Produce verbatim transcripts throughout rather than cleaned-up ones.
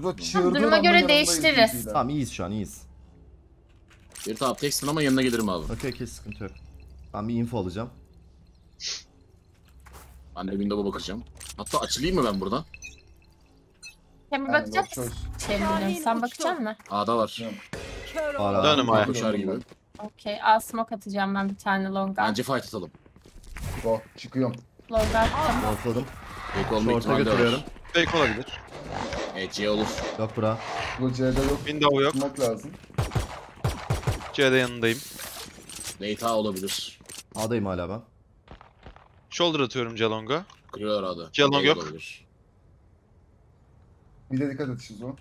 Şurada çığırdığın Duruma anda göre yanındayız değiştiririz. bizimkiyle. Tamam iyiyiz şu an iyiyiz. Bir tamam teksin ama yanına gelirim abi. Okey okey sıkıntı yok. Ben bir info alacağım. Ben de window'a bakacağım. Hatta açılayım mı ben buradan? Sen bir Yani bakacak yok, mısın? çöz. Şey bilmiyorum. Sen bakacak mısın? A'da var. Hala. Dönüm aya. Koşar gibi. Okey. Al smoke atacağım ben bir tane longa. Bence fight atalım. Go. Çıkıyorum. Longa attım. Ortaladım. Fake olma Short'a ihtimali de götürüyorum. var. Fake olabilir. Evet C olur. Yok bura. Bu C'de yok. Window yok. Tutmak lazım. C'de yanındayım. Late A olabilir. A'dayım hala ben. Shoulder atıyorum Jalong'a. Kırıyorlar A'da. Jalong C yok. olabilir. Bir de dikkat et Şizo.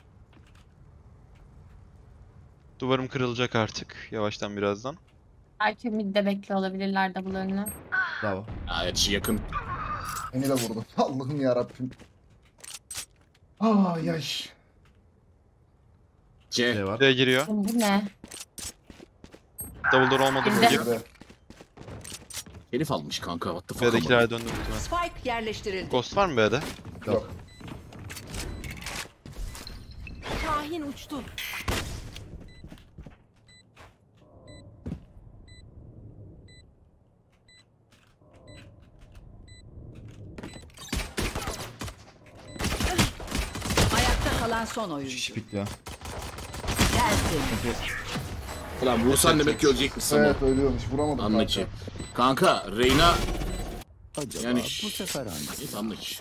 Duvarım kırılacak artık. Yavaştan birazdan. Belki midde bekle olabilirler double önüne. Bravo. Aa, evet yakın. Beni de vurdu. Allah'ım yarabbim. Ay ay. C. C var. C giriyor. Bu ne? Double door olmadı Bir mı? de- Giriyor. Şurada. Herif almış kanka. What the fuck ama. B'dekilere döndüm muhtemelen. Spike yerleştirildi. Ghost var mı B'de? Yok. Kahin uçtu. Ayakta kalan son oyuncu. Şiş pikliyor. Gelsin. Ulan vursan demek ki ölecekmiş ama. Evet ölüyormuş. Vuramadım Anla kanka. ki. Kanka Reyna Acaba yani bu sefer hangisi? Neyse anla ki.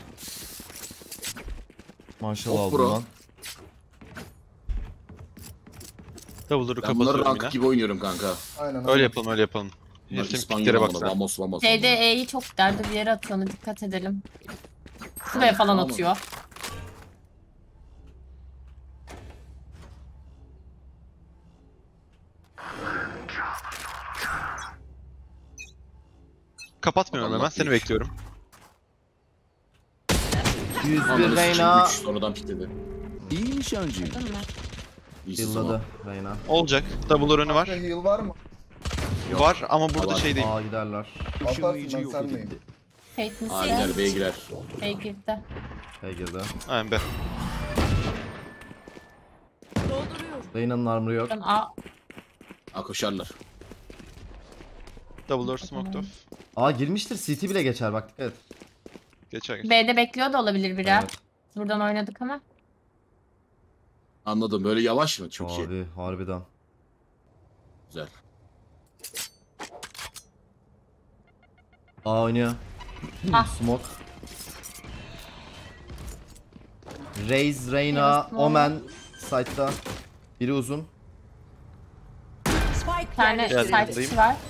Maşallah Hop aldım bro. lan. Double door'u Ben bunları kapatıyorum rank yine. gibi oynuyorum kanka. Aynen. Öyle yapalım öyle yapalım. Bunlar Herifin İspanyol piklere olmalı. bak sen. Vamos vamos. C D E'yi çok derdi bir yere atıyor onu dikkat edelim. Şuraya falan Tamam. atıyor. Kapatmıyorum Allah hemen seni büyük. bekliyorum. yüz bir Ananı Reyna. sıçayım, üç, sonradan pikledi. İyi nişancıyım. Değil mi? İyisiz ama. Yılladı Reyna. Olacak. Double door önü var. Kanka heal var mı? Yok. Var ama burada Var. şey değil. A giderler. Atarsın Işınlayıcı ben yok sen miyim? edildi. Fake A misin? girer B girer. Fake girdi. Hey girdi. Aynen B. Reyna'nın armor'ı yok. Ben A. A koşarlar. Double door smoked off. A girmiştir. C T bile geçer bak dikkat et. Geçer geç. B'de bekliyor da olabilir biri. Evet. Buradan oynadık ama. Anladım. Böyle yavaş mı? Çok iyi. Abi harbiden. Güzel. A oynuyor. Ah. Smoke. Raze, Reyna, Yes, no. Omen site'da. Biri uzun. Spike Bir tane Geldim, side buradayım. içi var.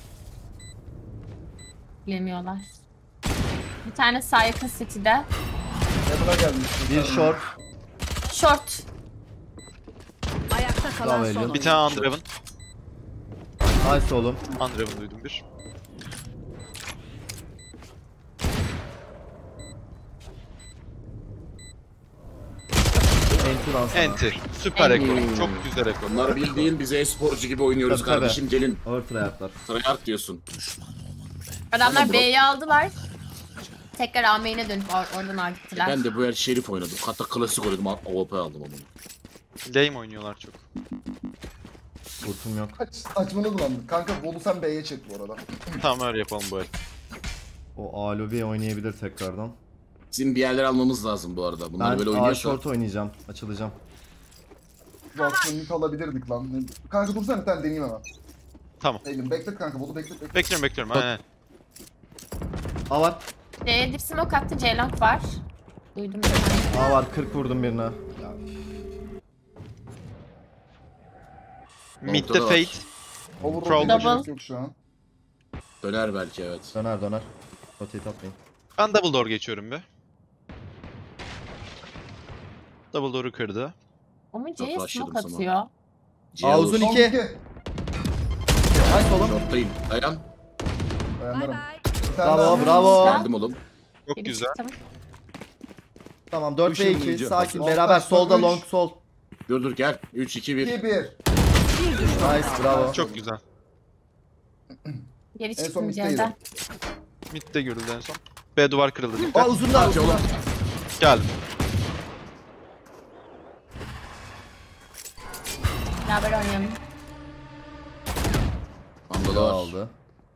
Bilemiyorlar. Bir tane sağ yakın city'de. Heaven'a gelmiş. Bir short. Short. Ayakta kalan Bravo son Elliot. oyuncu. Bir tane Undraven. Nice oğlum. Undraven duydum bir. Enti lan sana. Enti. Süper Enti. ekor. Çok güzel ekor. Bunlar bildiğin bize e-sporcu gibi oynuyoruz Tabii, tabii. kardeşim. Gelin. Overtry yaptılar. Tryhard diyorsun. Adamlar Tamam, bro. B'yi aldılar. Tekrar A main'e dönüp or- oradan A gittiler. Ben de bu yer Şerif oynadım. Hatta klasik oynadım. O P aldım onu. Lame oynuyorlar çok. Kurtum yok. Kaç saçmaladı lan. Kanka Bolu sen B'ye çek bu arada. Tamam öyle yapalım bu el. O A lobby oynayabilir tekrardan. Bizim bir yerler almamız lazım bu arada. Bunlar Ben böyle A oynuyorsa. short oynayacağım. Açılacağım. Bu aslında mid alabilirdik lan. Kanka dursana bir tane deneyeyim hemen. Tamam. Elim beklet kanka Bolu beklet beklet. Bekliyorum bekliyorum. Aynen. A var. C'ye dip smoke attı. C-long var. Duydum. A var. kırk vurdum birine. Ya, Mid'de Ortada var. Fate. Overroll Double. gerek yok şu an. Döner belki evet. döner döner. Rotate atmayın. Ben double door geçiyorum be. Double door'u kırdı. Ama C'ye başladım smoke sana. atıyor. C Aa, olur. uzun Son iki. iki. Nice oğlum. Short'tayım. Dayan. Dayanırım. Bir tane Bravo daha. bravo. Geldim oğlum. Çok Biri güzel. çıktı. Tamam dört ve iki. Işınlayıcı Sakin hazır. beraber. Long Solda üç. long sol. Dur dur gel. üç iki bir. iki bir. Nice bravo. Çok güzel. Geri En son çıktım middeydim. C'den. Mid'de görüldü en son. B duvar kırıldı dikkat. Aa uzun da Hadi uzun oğlum. da. Geldim. Beraber oynayalım. Vandal var. Aldı.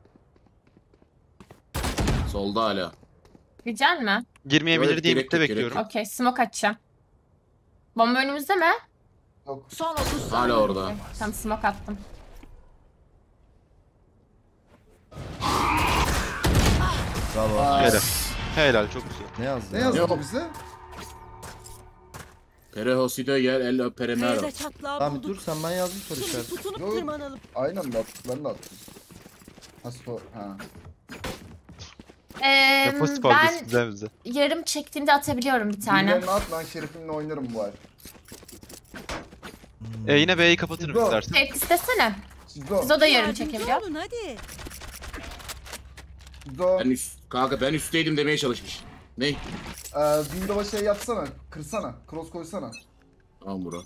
Solda hala. Güzel mi? Girmeyebilir Yok, diye gerek midde yok, gerek bekliyorum. yok. Okey, smoke açacağım. Bomba önümüzde mi? Yok. Son otuz saniye. Hala orada. Okay, tamam, smoke attım. Bravo. Helal. Helal, çok güzel. Ne yazdı? Ne ya? yazdı Yok. bu bize? Perehosido yer el peremero. B'de çatlağı Tamam bulduk. dur sen ben yazdım soru Şimdi işareti. tutunup Yok. tırmanalım. Aynen de attım. Ben de attım. Ha, sto- ha. Ee, Yapı ben ben... bize bize. yarım çektiğimde atabiliyorum bir tane. Birilerini at, ben Şerif'imle oynarım bu ay. E yine B'yi kapatırım Go. istersen. Tek istesene. Sizo. Siz o da yarım Yardımcı çekebiliyor. olun hadi. Sizo. Ben üst, kanka ben üstteydim demeye çalışmış. Ne? Ee, Windows'a şey yapsana. Kırsana. Cross koysana. Tamam bro.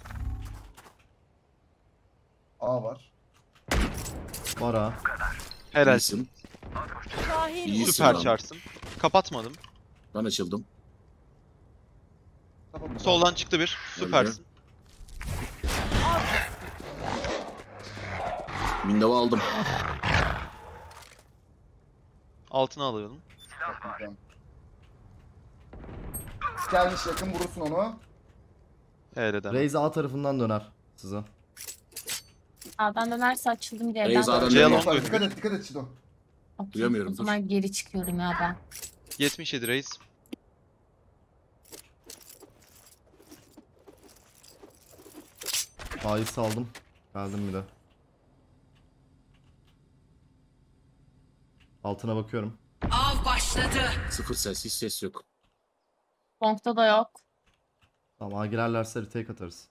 A var. Var ha. Helal. İyisin. Şahin İyi. Süper lan. çarsın. Kapatmadım. Ben açıldım. Tamam. Soldan çıktı bir. Süpersin. Window'u aldım. Altına alıyorum. Tamam. Gelmiş yakın, vurursun onu. Evet edemem. Raze A tarafından döner size. A'dan dönerse açıldım bir Raze yerden. A'dan Ceylan dönüyor. dönüyor. Dikkat et, dikkat et Çido. Okey, Duyamıyorum, O zaman geri çıkıyorum ya ben. yetmiş yedi reis. A'yı saldım. Geldim bir de. Altına bakıyorum. Av başladı. Sıfır ses, hiç ses yok. Long'da da yok. Tamam A girerlerse retake atarız.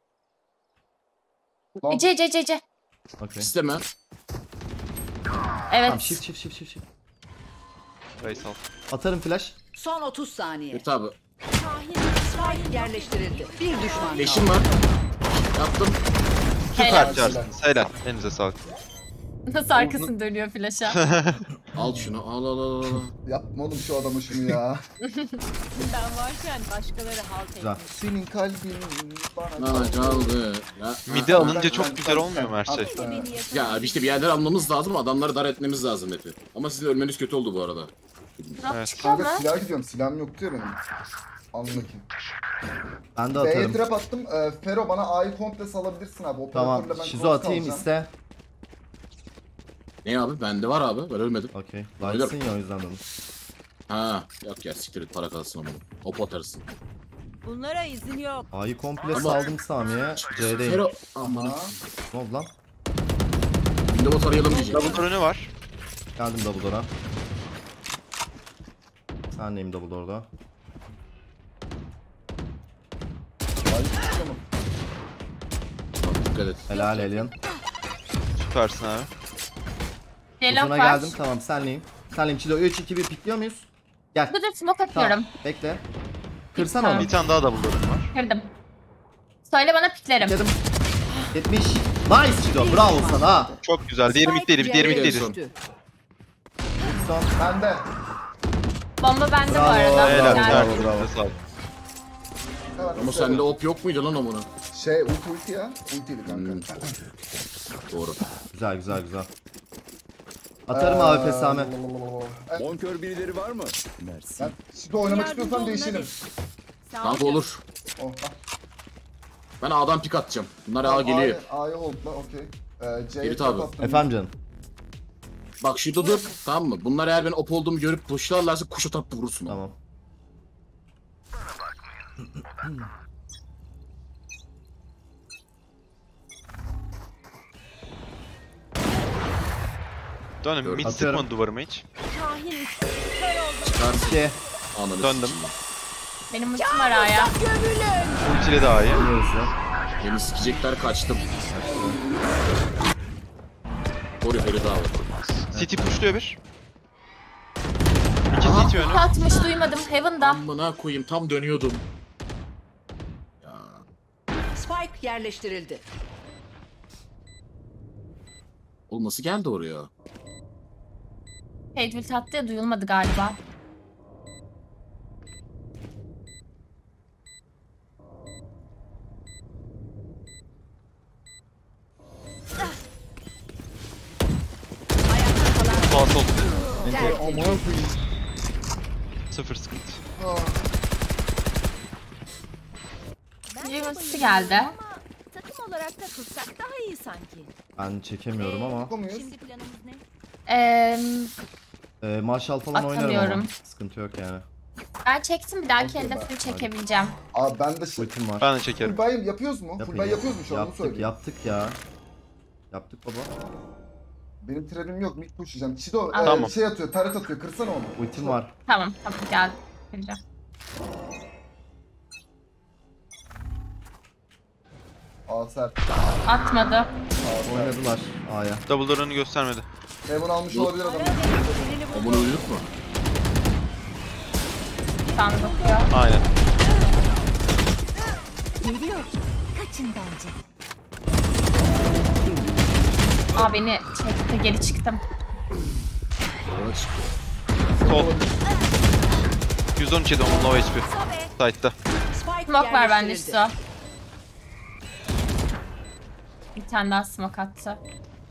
Lan, Ece Ece Ece, Ece. Okey. İsteme. Evet. Tamam shift shift shift shift shift. Reis al. Atarım flash. Son otuz saniye. Evet abi. Şahin Spike yerleştirildi. Bir düşman kaldı. Leşim var. Yaptım. Helal. Süper çarsınız. Helal. Elinize sağlık. Nasıl arkasını dönüyor flash'a? Al şunu. Al al al al. yapma oğlum şu adama şunu ya. Ben varken başkaları halt Güzel. etmiş. Senin kalbin bana Bana kaldı. Ya, Midi ha, alınca Ben- çok ben- güzel ben- olmuyor mu her şey? At, e, Ya işte bir yerden almamız lazım. Adamları dar etmemiz lazım hep. Ama sizin ölmeniz kötü oldu bu arada. Drop Evet. çıkıyor mu? Kanka silah gidiyorum. Silahım yoktu ya benim. Anla ki. Ben de B'ye atarım. trap attım. Ee, Fero bana A'yı komple salabilirsin abi. Operatörle Tamam. ben Şizo cross atayım kalacağım. iste. Ne abi? Bende var abi. Ben ölmedim. Okey. Öyle- Lightsın ya o yüzden dedim. Ha, yok ya siktir et, para kalsın ama. Hop atarsın. Bunlara izin yok. A'yı komple Ama- saldım Sami'ye. C'deyim. Fero. Aman. Ha. Ne oldu lan? Windows'u tarayalım diyecek. Double önü var. Geldim double door'a. Sen neyim double door'da? Ay, tamam. Bak, dikkat et. Helal Alien. Süpersin abi. Yellow Uzuna var. geldim tamam senleyim. Senleyim Çido üç iki bir pikliyor muyuz? Gel. Dur dur, smoke atıyorum. Tamam. Bekle. Kırsan Tamam. onu. Bir tane daha double door'um var. Kırdım. Söyle bana piklerim. Dedim. yetmiş. Nice Çido. Bravo sana. Çok güzel. Diğeri middeydi. Diğeri yere middeydi. düştü. Son. Bende. Bomba bende bu Bravo. arada. Helal. Yani- bravo, Elinize bravo. sağlık. Hemen Ama söyle. sende op yok muydu lan o bunu? Şey ulti ulti ya. Ultiydi kanka. Hmm. Doğru. Güzel güzel güzel. Atarım abi pesame. Ee, Bonkör birileri var mı? Mersi. Ben Çido oynamak Yardımcı istiyorsan olun, değişelim. Kanka olur. Oh, ah. Ben A'dan pik atacağım. Bunlar A geliyor. A'yı- A'yı holdla okey. Ee, C'ye Ferit trap abi. attım. Efendim canım. Bak şurada dur. Tamam mı? Bunlar eğer ben op olduğumu görüp pushlarlarsa kuş atıp vurursun. onu. Tamam. Dönün. Mid Atıyorum. sıkmadı duvarıma hiç. Şahin kör oldu. Çıkar. İki. Ananı Döndüm. sikeyim. Benim ultim var A'ya. Ultiyle daha iyi. İyi hızlı. Beni sikecekler, kaçtım. Koru Ferit abi. City pushluyor bir. İki City önü. atmış duymadım. Heaven'da. Amına koyayım, tam dönüyordum. Ya. Spike yerleştirildi. Oğlum nasıl geldi oraya? Fade ult attı ya, duyulmadı galiba. Amına koyayım. Sıfır sıkıntı. Ah. Bir ultisi geldi. Ama takım olarak takılsak daha iyi sanki. Ben çekemiyorum ama. Yapıyor muyuz? Şimdi planımız ne? Ee, Ee, Marshall falan oynarım ama. Atamıyorum. Sıkıntı yok yani. ben çektim, bir dahaki Okey, elde ben- full çekebileceğim. Abi ben de şey... Ultim var. Ben de çekerim. Full buy yapıyoruz mu? Yapın Full buy ya. yapıyoruz mu şu an onu Yaptık söyleyeyim. yaptık ya. Yaptık baba. Benim trebim yok, mid pushlayacağım. Çido Aa. e, Tamam. şey atıyor, taret atıyor, kırsana onu. Ultim var. Tamam tamam geldi. Kıracağım. Aa sert. Atmadı. Aa sert. Oynadılar A'ya. Double door'unu göstermedi. Heaven almış Yok. olabilir adam. Omunu uyuduk mu? Sen bakıyor. Aynen. Geliyor. Kaçın bence. Aa beni çekti, geri çıktım. Orada çıktı. Sol. yüz on üç yedi onun low H P. Side'da. Spike Smoke var bende yerleştirildi. şu. Bir tane daha smoke attı.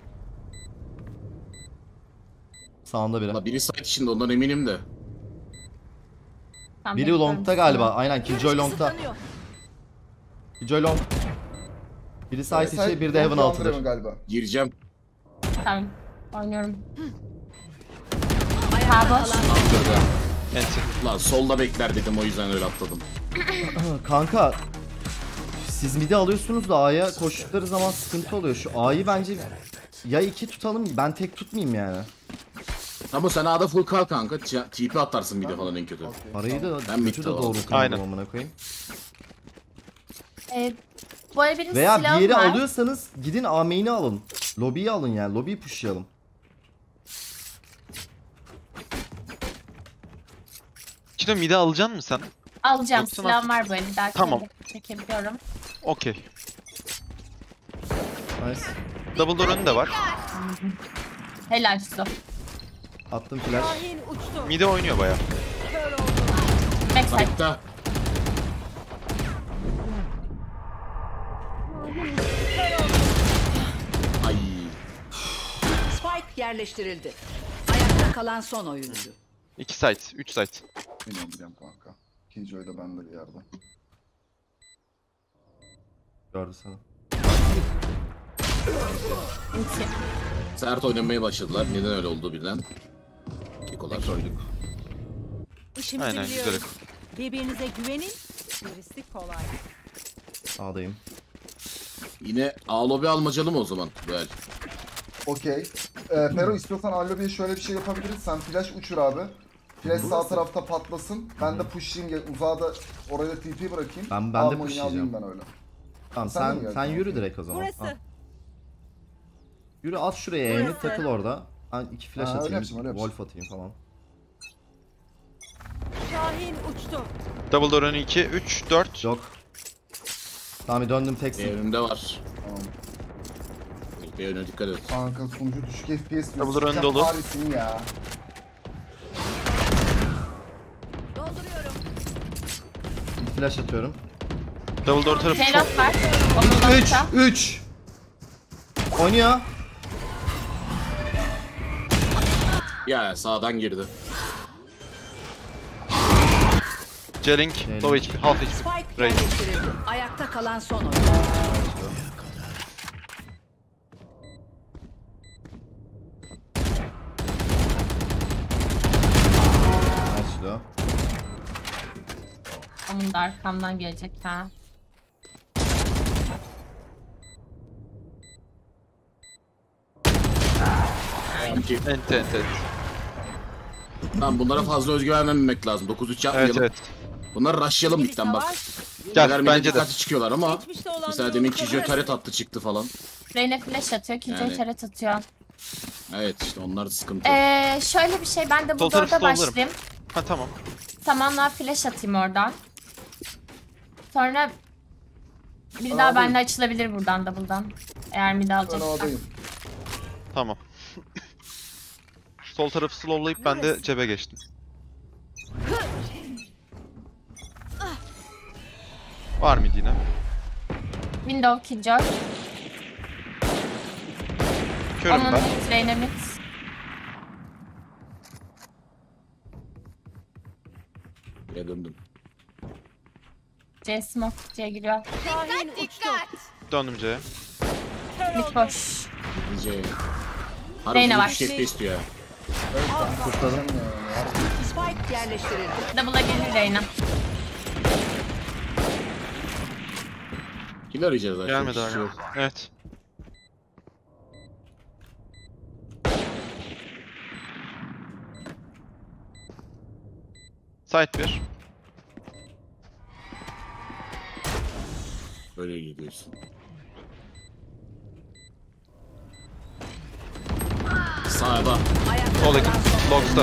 Sağında biri. Valla biri site içinde ondan eminim de. Tam Biri bekliyorum long'ta seni. galiba. Aynen Killjoy long'ta. Kısıtlanıyor. Killjoy long. Biri side Side- içi, biri de heaven Heaven altıdır. galiba. Gireceğim. Tamam. Oynuyorum. Ayakta Ha, boş. kalan Enti. Lan solda bekler dedim o yüzden öyle atladım. Kanka siz midi alıyorsunuz da A'ya koştukları zaman sıkıntı oluyor. Şu A'yı bence ya iki tutalım, ben tek tutmayayım yani. Ama sen A'da full kal kanka. T P atarsın bir de falan en kötü. Okey, Parayı da Ben kötü de midde doğru Aynen. kırdım amına koyayım. Ee, bu arada benim Veya bir silahım yeri var. alıyorsanız gidin A main'i alın. Lobiyi alın yani. Lobiyi pushlayalım. Çiğdem midi alacaksın mı sen? Alacağım, Yoksa silahım var böyle. Bir dahaki Tamam. elde çekebiliyorum. Okey. Nice. Double door önünde var. Helal su. Attım flash. Şahin uçtu. Midi oynuyor baya. Backside. Site'da. Ay. Spike yerleştirildi. Ayakta kalan son oyuncu. iki site, üç site. Biliyorum biliyorum kanka. Killjoy da bende bir yerde. Gördü sana. Ulti. Sert oynamaya başladılar. Neden öyle oldu birden? Kekolar. Koyduk. İşimizi Aynen, biliyoruz. güzel. Birbirinize güvenin. Gerisi kolay. A'dayım. Yine A lobby almacalı mı o zaman? Böyle. Okey. Ee, Fero istiyorsan Allobi'ye şöyle bir şey yapabiliriz. Sen flash uçur abi. Flash sağ tarafta patlasın. Ben de pushlayayım. gel- Uzağa da oraya T P bırakayım. Ben- ben de Harmony'yi pushlayacağım. alayım ben öyle. Tamam Sen de mi sen geldin? sen yürü direkt o zaman. Burası. Al. Yürü at şuraya E'ni Burası. takıl orada. Ben iki flash Ha, öyle atayım, yapacağım, öyle yapacağım. wolf atayım falan. Şahin uçtu. Double door önü iki, üç, dört. Yok. Tamam bir döndüm teksin. Evrimde var. Tamam. Bir öne dikkat et. Kanka sunucu düşük F P S. Double run dolu. Paris'in ya. Dolduruyorum. Bir flash atıyorum. Double door tarafı çok. Zeynep var. Onun üç nokta. üç. Oynuyor. Ya sağdan girdi. Jelling, low H P, half H P. Spike Raid. yerleştirildi. Ayakta kalan son oyuncu. Açlı. Onun da arkamdan gelecek ha. Sanki. Enti enti enti. Tamam bunlara fazla özgüven vermemek lazım. dokuz üç yapmayalım. Evet evet. Bunları rushlayalım midden bak. Gel Neler bence de. dikkatli çıkıyorlar ama. Geçmişte olan Mesela demin Killjoy taret attı çıktı falan. Reyna flash atıyor, Killjoy Yani. taret atıyor. Evet işte onlar da sıkıntı. Ee, şöyle bir şey, ben de Sol bu tarafı dörde sollarım. başlayayım. Ha tamam. Samanlığa flash atayım oradan. Sonra bir Ben daha alayım. bende açılabilir buradan da buradan. Eğer mid Ben alacaksa. A'dayım. Tamam. Sol tarafı slowlayıp ben de cebe geçtim. Var mıydı yine? Window Killjoy. Körüm Onun ben. mid, Reyna mid. C smoke. C giriyor. Şahin uçtu. Döndüm C'ye. Mid boş. C. Reyna var. Harbi şey istiyor ya. Kurtardım. Spike yerleştirildi. Double'a gelir Reyna. Kimi arayacağız zaten? Gelmedi Hiç hala. yok. Evet. Site bir. Böyle gidiyorsun. Sağda. Sol yakın. Box'ta.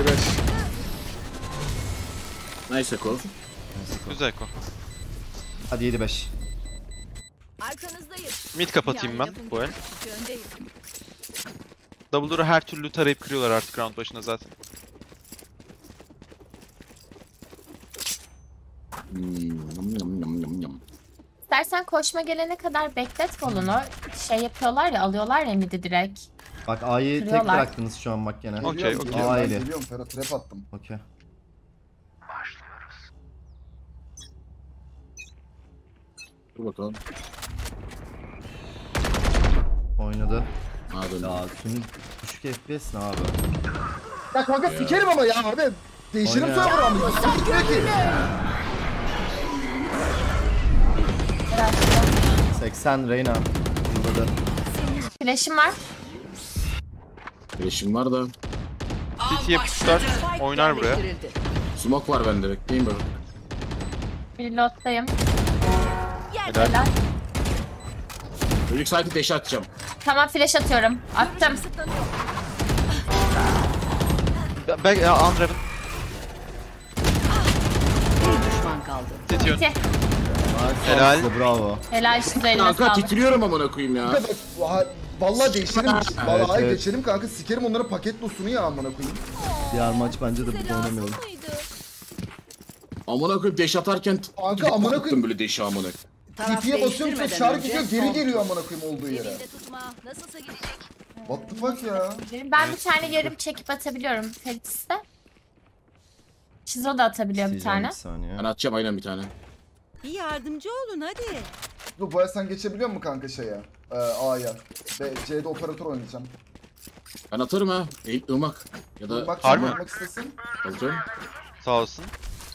Nice Eko. Güzel Eko. Hadi yedi beş. Arkanızdayım. Mid kapatayım ben bu el. Öndeyim. Double door'u her türlü tarayıp kırıyorlar artık round başında zaten. Hmm, yum, yum, yum, yum, yum. İstersen koşma gelene kadar beklet bolunu. Şey yapıyorlar ya, alıyorlar ya midi direkt. Bak A'yı tek Kırıyorlar. bıraktınız şu an bak gene. Okey, Geliyorum, okey. geliyorum, ben Aile. Geliyorum Ferhat, trap attım. Okey. Dur bakalım. Oynadı. Ha döndü. Ya tüm düşük F P S ne abi? Ya kanka sikerim ama ya abi. Değişirim Oyna. server ama. Sikmiyor ki. seksen Reyna. Yılladı. Flash'im var. Flash'im var da. City'ye pushlar. Spike Oynar buraya. yerleştirildi. Smoke var bende, bekleyin böyle. Reload'dayım. Helal. Helal. Çocuk saati deşe atacağım. Tamam, flash atıyorum. Attım. Back, ya Unraven. Bir düşman kaldı. City ön. Bitti. Helal. Size, bravo. Helal, şu eline Kanka sağlık. titriyorum amına koyayım ya. Bak, va- Vallahi değişirim. Vallahi Evet, evet. geçelim kanka. Sikerim onlara paket losunu ya amına koyayım. Diğer maç bence de burada oynamayalım. Amına koyayım deş atarken Kanka, amına koyayım. attım böyle deşi amına. Taraf T P'ye basıyorum sonra değiştirmeden şarkı önce gidiyor geri son. geliyor amına koyayım olduğu yere. Elinde tutma. Nasılsa gidecek. What the fuck ya? Ben bir tane yarım çekip atabiliyorum Ferit'iste. Şizo da atabiliyor bir Sileceğim tane. bir saniye. Ben atacağım aynen bir tane. Bir yardımcı olun hadi. Dur bu ay sen geçebiliyor musun kanka şeye? Ee, A'ya. Ve C'de operatör oynayacağım. Ben atarım ha. Eğil ırmak. Ya da Bak Harbi sen mi? oynamak istesin. alacağım. Sağ olsun.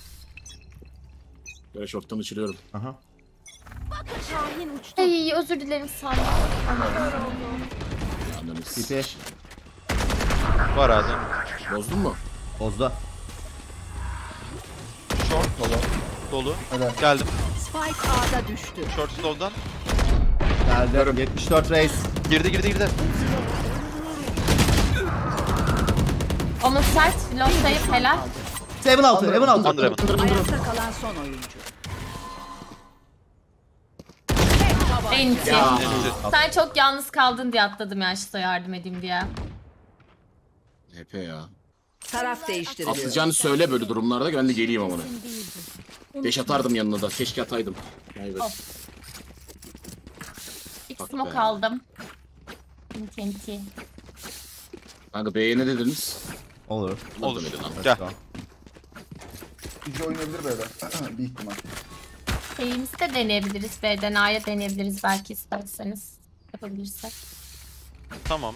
Böyle şorttan uçuruyorum. Aha. Şahin uçtu. Ay, özür dilerim sağ ol. Anladınız. Tipi. Var ağzım. Bozdun mu? Bozda. Short. Dolu. Dolu. Evet. Geldim. Spike A'da düştü. Short slow'dan. Geldi. yetmiş dört Reis. Girdi girdi girdi. Onun sert. Reload'dayım. Helal. Seven altı. Evan altı. Unraven. Ayakta kalan son oyuncu. Enti. Ya. Sen çok yalnız kaldın diye atladım ya, Şizo'ya yardım edeyim diye. H P ya. Taraf değiştiriliyor. Atlayacağını söyle böyle durumlarda ben de geleyim amına. Deş atardım yanına da. Keşke ataydım. Evet. İlk Bak smoke be. aldım. Enti enti. Kanka B'ye ne dediniz? Olur. Olur. Demedin lan. Gel. İkinci oynayabilir böyle. Bir ihtimal. Şeyimizi de deneyebiliriz. B'den A'ya deneyebiliriz belki, isterseniz. Yapabilirsek. Tamam.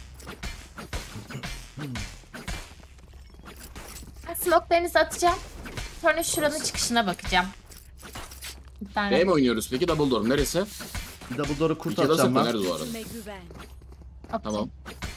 Ben smoke'larınızı atacağım. Sonra şuranın çıkışına bakacağım. Bir tane. B mi oynuyoruz peki? Double door. Neresi? Double door'u kurt İki de atacağım sıfır. ben. Nerede o arada? Ve güven. Okey. Tamam.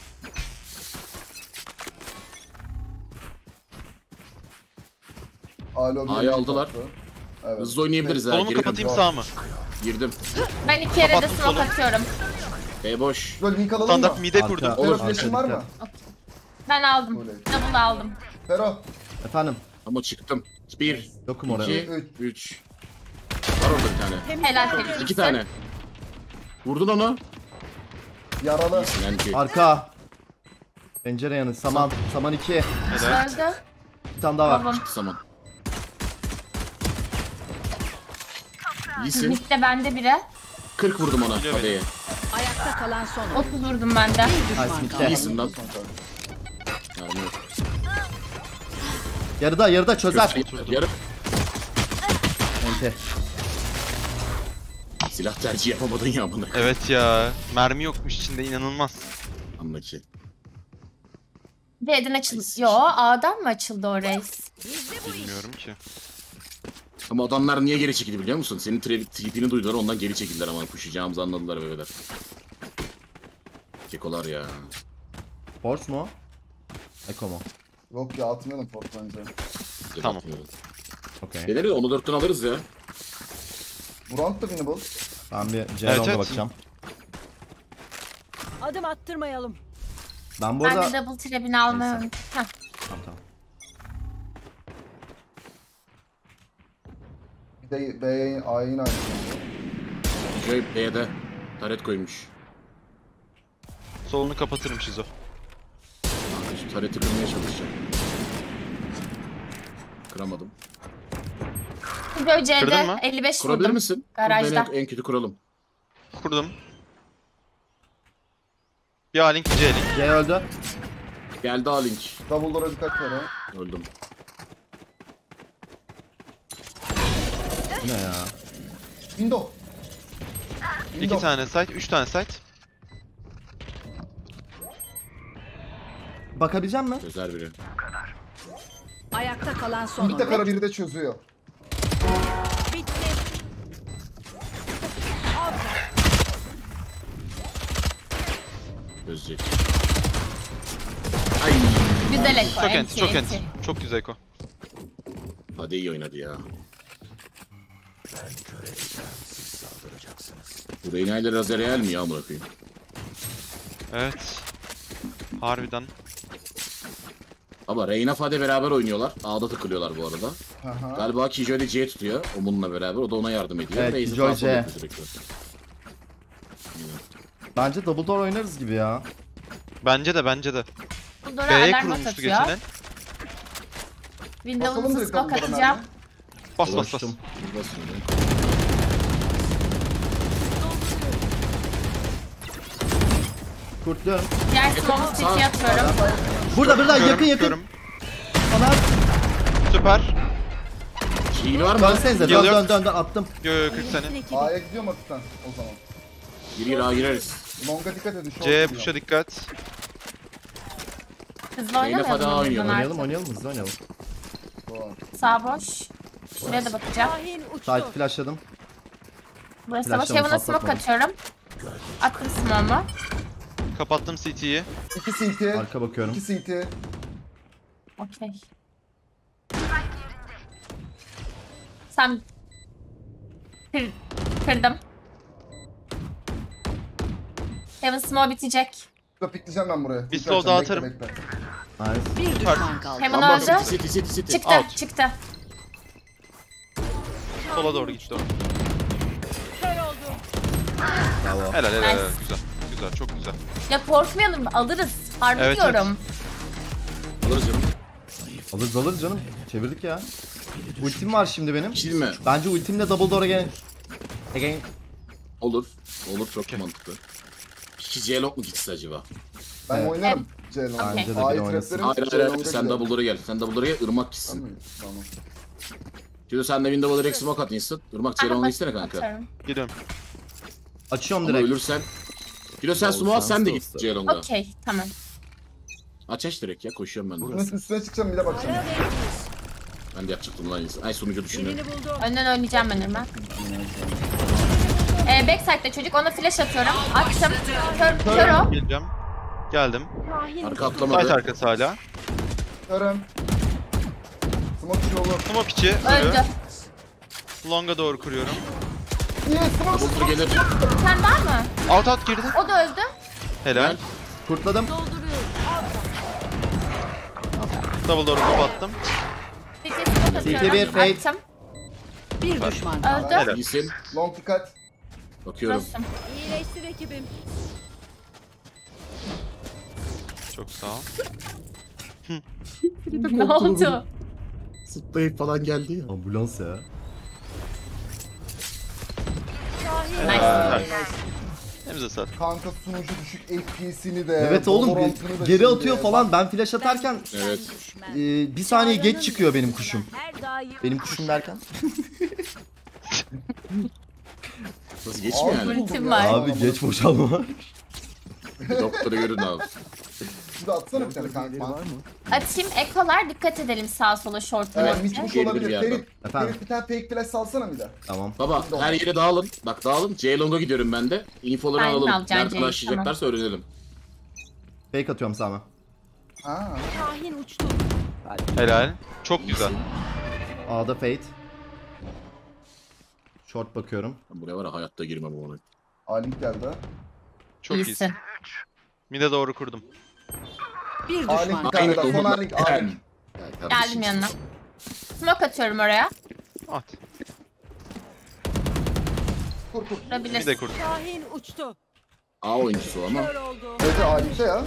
Alo, A'yı aldılar. Evet. Hızlı oynayabiliriz ha. Solumu Girelim. kapatayım sağ mı? Girdim. Ben iki yere de Kapattım smoke solu. atıyorum. B boş. Böyle link alalım Standart mı? mide Arka. kurdum. Fero Olur. flash'in var mı? Ben aldım. Oley. Double aldım. Fero. Efendim. Ama çıktım. Bir, Yokum oraya. iki, üç. Var orada bir tane. Helal Ferit. İki tane. Vurdun onu. Yaralı. Yani ki. Arka. Pencere yanı. Saman. Saman iki. Helal. Öldü. Bir tane daha var. Tamam. Saman. İyisin. Mid'de bende biri. kırk vurdum ona Biliyor Fade'ye. Ayakta kalan son oyuncu. otuz vurdum ben de. Bir düşman Nice, kaldı. İyisin lan. Yardım yok. Yarıda yarıda çözer. Yarım. Ente. Silah tercih yapamadın ya bunu. Evet ya. Mermi yokmuş içinde, inanılmaz. Anla ki. B'den açıldı. Yo, A'dan mı açıldı o reis? Bilmiyorum ki. Ama adamlar niye geri çekildi biliyor musun? Senin tripini duydular, ondan geri çekildiler ama kuşayacağımızı anladılar bebeler. Kekolar ya. Force mu? Eko mu? Yok ya atmayalım port bence. Tamam. Okey. Gelir onu dörtten alırız ya. Bu round da winnable. Ben bir Evet, Ceylon'da evet. bakacağım. Adım attırmayalım. Ben bu Ben arada... de double trebini almayı Neyse. unuttum. Heh. Tamam tamam. Bir de B'ye A'ya yine aynı. Joy B'de taret koymuş. Solunu kapatırım Şizo. Kanka şu tareti kırmaya çalışacağım. Kıramadım. Video C'de Kırdın mı? elli beş Kurabilir vurdum. misin? Garajda. En, en kötü kuralım. Kurdum. Ya link C link. C öldü. Geldi A-Link. Double door'a dikkat ver ha. Öldüm. Bu ne ya? Window. İki Window. tane site, üç tane site. Bakabilecek mi? Özel biri. Ayakta kalan son Bir de oyuncu. kara biri de çözüyor. Bitti. Gözcek. Ay. Güzel Eko. Çok enti, çok enti. enti. Çok güzel Eko. Hadi iyi oynadı ya. Bu Reyna ile Razerel mi ya amına koyayım? Evet. Harbiden. Ama Reyna Fade beraber oynuyorlar. A'da takılıyorlar bu arada. Aha. Galiba Killjoy de C tutuyor. Omun'la beraber. O da ona yardım ediyor. Evet, Raze'i Killjoy sağa sola C. yapıyor sürekli. Bence double door oynarız gibi ya. Bence de, bence de. Bu Dora B'ye alarm kurulmuştu atıyor. geçen el. Windows'u Basalım direkt smoke double door'a atacağım. mermi. Bas bas bas. Ulaştım. Basın öyle. Kurtluyorum. Diğer smoke'u city'ye atıyorum. Burada burada yakın Körüm, yakın. körüm. Bana Süper. Heal var mı? dönsenize dön Geliyor. dön dön dön attım. Yo yo kırk saniye. A'ya gidiyorum hafiften o zaman. Gir gir A gireriz. Long'a dikkat edin. short C geliyor. push'a dikkat. Hızlı Fada oynamayalım oynuyor. buradan Oynayalım artık. oynayalım hızlı oynayalım. Doğru. Sağ boş. Şuraya da bakacağım. Şahin uçtu. Site flashladım. Burası boş. Flash'lama Heaven'a smoke patlatmadım. atıyorum. Attım smoke'umu. Kapattım C T'yi. İki C T. Arka bakıyorum. İki C T. Okey. Sen... Kır... Kırdım. Heaven smoke bitecek. Şurada pikleyeceğim ben buraya. Bir Dikkat slow edeceğim, dağıtırım. bekle, bekle. Nice. Bir düşman kaldı. Heaven Lamba öldü. City City City. Çıktı, Out. çıktı. Sola doğru gitti o. Bravo. Helal helal Nice. helal. Güzel. Güzel, çok güzel. Ya korkmayalım, alırız. Harbi Evet, diyorum. Alırız canım. Alırız alırız canım. Çevirdik ya. Ultim var şimdi benim. Kill mi? Bence ultimle double door'a gel. Again. Olur. Olur çok mantıklı. İki C lock mu gitsin acaba? Ben Evet. oynarım C Long'a. Bence de A'yı biri oynasın. traplerim. Hayır C hayır Long'a hayır. Sen gidelim. Double'lara gel. Sen Double'lara gel. Irmak gitsin. Tamam. Tamam. Şimdi sen de Windows'a direkt smoke at instant. Irmak C long'a istene kanka. Atıyorum. Geliyorum. Açıyorum Ama direkt. ölürsen. Kilo sen smoke at sen de git C long'a. Okey, tamam. Aç aç direkt ya koşuyorum ben de. Bunun üstüne çıkacağım bir de bakacağım. Ben de yapacaktım lan insan. Ay sonucu düşünüyorum. Birini buldum. Önden oynayacağım ben hemen. Ee, backside'de çocuk, ona flash atıyorum. Attım. Kör, kör o. Geleceğim. Geldim. Şahin Arka uçtu. Site atlamadı. arkası hala. Görüm. Smoke içi olur. Smoke içi. Öldü. Ölü. Long'a doğru kuruyorum. İyi smoke. Double'lara gelir. Sen var mı? Out out girdi. O da öldü. Helal. Kurtladım. Double door'u kapattım. City'ye smoke atıyorum. bir fade. Attım. Bir düşman kaldı. Öldü. Helal. İyisin. Long dikkat. Bakıyorum. Burası. İyileştir ekibim. Çok sağ ol. Ne oldu? Zıplayıp falan geldi ya. Ambulans ya. Nice. Elimize sağlık. Kanka sunucu düşük F P S'ini de. Evet oğlum Valorant'ını da bir- geri şimdi. atıyor falan. Ben flash atarken Evet. e, bir saniye geç çıkıyor benim kuşum. Her daim Benim kuşum derken. Nasıl geçmiyor yani? Ultim var. Abi geç boşalma. Bir doktora görün abi. Şurada atsana bir tane Birileri kanka. var mı? Atayım ekolar, dikkat edelim sağa sola short'lara. Evet, mitmuş Geri bir olabilir. yerden. Ferit, Efendim? Ferit bir tane fake flash salsana bir de. Tamam. Baba her yere dağılın. Bak dağılın. Ceylong'a gidiyorum ben de. Infoları Ben de alalım. alacağım Nerede Ceylon, başlayacaklarsa öğrenelim. Fake atıyorum Sami. Ha. Şahin uçtu. Helal. Çok güzel. A'da Fate. Short bakıyorum. Ben buraya var ya hayatta girmem ona. Alink geldi. Çok iyisin. İyisin. Mide doğru kurdum. Bir Alink düşman bir tane daha. Son Aynen. Alink. Alink. Geldim yanına. Smoke atıyorum oraya. At. Kur kur. Vurabilirsin. Mide kurdum. Şahin uçtu. A oyuncusu o ama. Kör oldu. Evet Alink'te ya.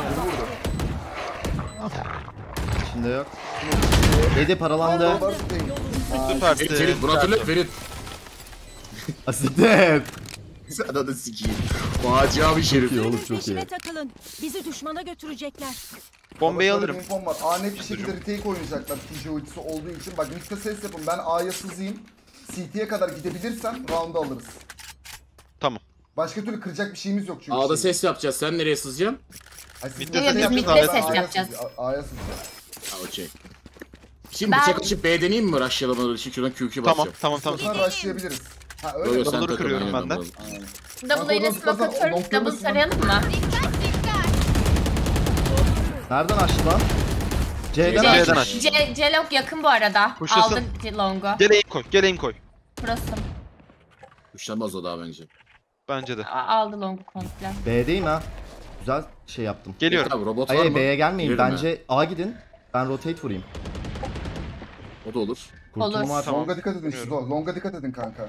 İçinde yok. Yedi paralandı. Var, değil. Süpersin. Ferit, Ferit, bunu hatırla Ferit. Asiktir. Sen de sikiyim. Facia bir şerif. Çok iyi oğlum, çok Peşine iyi. takılın. Bizi düşmana götürecekler. Bombayı Bak, şöyle alırım. bir infom var. A net bir şekilde retake oynayacaklar T J ultisi olduğu için. Bak mid'de ses yapın. Ben A'ya sızayım. C T'ye kadar gidebilirsem round'u alırız. Tamam. Başka türlü kıracak bir şeyimiz yok çünkü. A'da şeyi. ses yapacağız. Sen nereye sızacaksın? Ay, siz Mid'de de ses şey yapacağız, yapın, mid'de ben ses A'ya yapacağız. sızayım, A- A'ya sızacağım. Ha okey. Şimdi Ben- bıçak açıp B deneyeyim mi? Rush'lamaları için şuradan Q Q basacağım. Tamam tamam tamam. Sonra rushlayabiliriz. Ha öyle Yo, yo, mi? sen Double'ları takıl, kırıyorum aynen, ben de. doğru. Aynen. Double'ı yine Bak, smoke oradan atıyorum. noktalı Double smoke. sarayalım mı? Nereden açtı lan? C'den C'den açtı. aç. C, C long yakın bu arada. Koşuyorsun. Aldı C long'u. Gel aim koy. Gel aim koy. Burası. Kuşlanmaz o daha bence. Bence de. A- Aldı long'u komple. B'deyim ha. Güzel şey yaptım. Geliyorum. Abi robot var Hayır mı? B'ye gelmeyin. Girelim Bence A gidin. Ben rotate vurayım. O da olur. Kurtulma Olur. var. Tamam. Longa dikkat edin Bilmiyorum. Şizo. Longa dikkat edin kanka.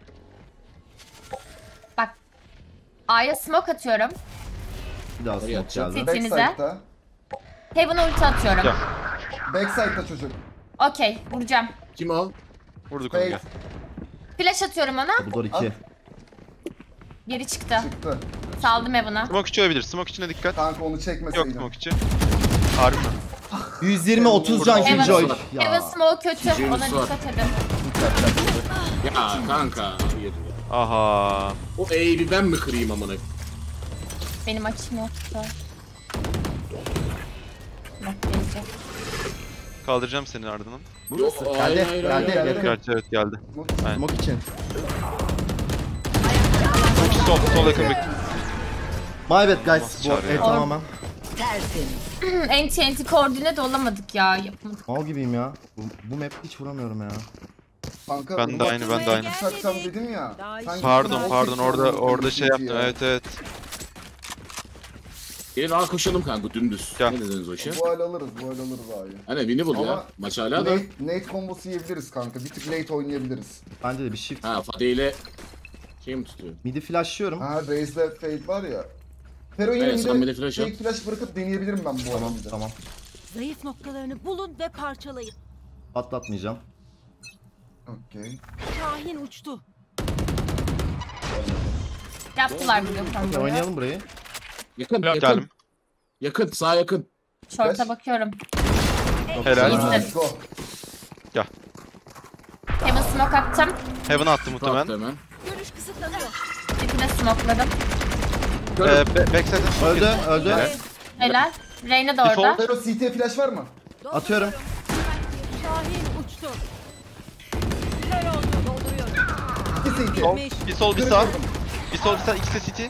Bak. A'ya smoke atıyorum. Bir daha Oraya smoke atacağım. geldi. Titinize. Backside'da. Heaven'a ulti atıyorum. Gel. Backside'da çocuk. Okey. Vuracağım. Kim o? Vurduk onu Fade gel. Flash atıyorum ona. Double door iki. Geri çıktı. çıktı. Saldım Heaven'a. Smoke içi olabilir. Smoke içine dikkat. Kanka onu Yok çekmeseydin. smoke içi. Harbi mi? yüz yirmi otuz can Heaven. Killjoy. Heaven Ya. smoke kötü. James Ona var. dikkat edin. Ya kanka. Hayır. Aha. O E'yi bir ben mi kırayım amına? Benim açım yoktu. Bak gelecek. Kaldıracağım senin ardından. Yok, hayır, Geldi, hayır, geldi, hayır. yakın. Gerçi evet geldi. Smoke için. Sol, sol yakın bir. My bad guys. Bu çağırıyor el ya. tamamen. Tertemiz. Enti enti koordine de olamadık ya. Yapamadık. Mal gibiyim ya. Bu, bu map hiç vuramıyorum ya. Kanka Ben de aynı, ben de aynı. Uçaksam dedim ya. Daha iyi. Sanki Pardon sen pardon o orada seçiyorsun orada şey ikinciyi yaptım. ya. Evet evet. Gelin A koşalım kanka dümdüz. Gel. Ne dediniz o işe? Bu hal alırız, bu hal alırız abi. Hani win'i bul ya. Ama Maç hala da. Nate, Nate kombosu yiyebiliriz kanka. Bir tık late oynayabiliriz. Bence de bir shift. Ha Fade ile şey mi tutuyor? Midi flashlıyorum. Ha Raze'le Fade var ya. Pero yine Evet, bir sen bir de de flash fake at. flash bırakıp deneyebilirim ben bu Tamam arada. tamam. Zayıf noktalarını bulun ve parçalayın. Patlatmayacağım. Okey. Şahin uçtu. Yaptılar bugün Okey, komboyu. oynayalım burayı. Yakın Geldim. yakın. Yakın sağ yakın. Short'a bakıyorum. Helal. İyisin. Let's go. Heaven smoke attım. Heaven'a attı Attı muhtemelen. hemen. Görüş kısıtlanıyor. Tipine smokeladım. Ee, be- backside. Öldü öldü. Helal. Reyna da orada. Default. Pero C T'ye flash var mı? Atıyorum. Şahin uçtu. Kör oldu. Dolduruyorum. İki C T. Sol, bir sol bir sağ. Kırıyorum. Bir sol bir sağ. İkisi de city.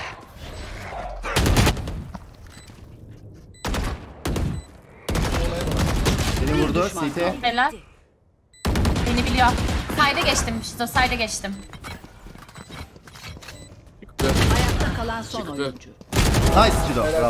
Beni vurdu. düşman C T. Helal. Beni biliyor. Sayda geçtim. İşte sayda geçtim. Çıktı. Ayakta kalan son Çıktı. oyuncu. Nice Cido. Bravo.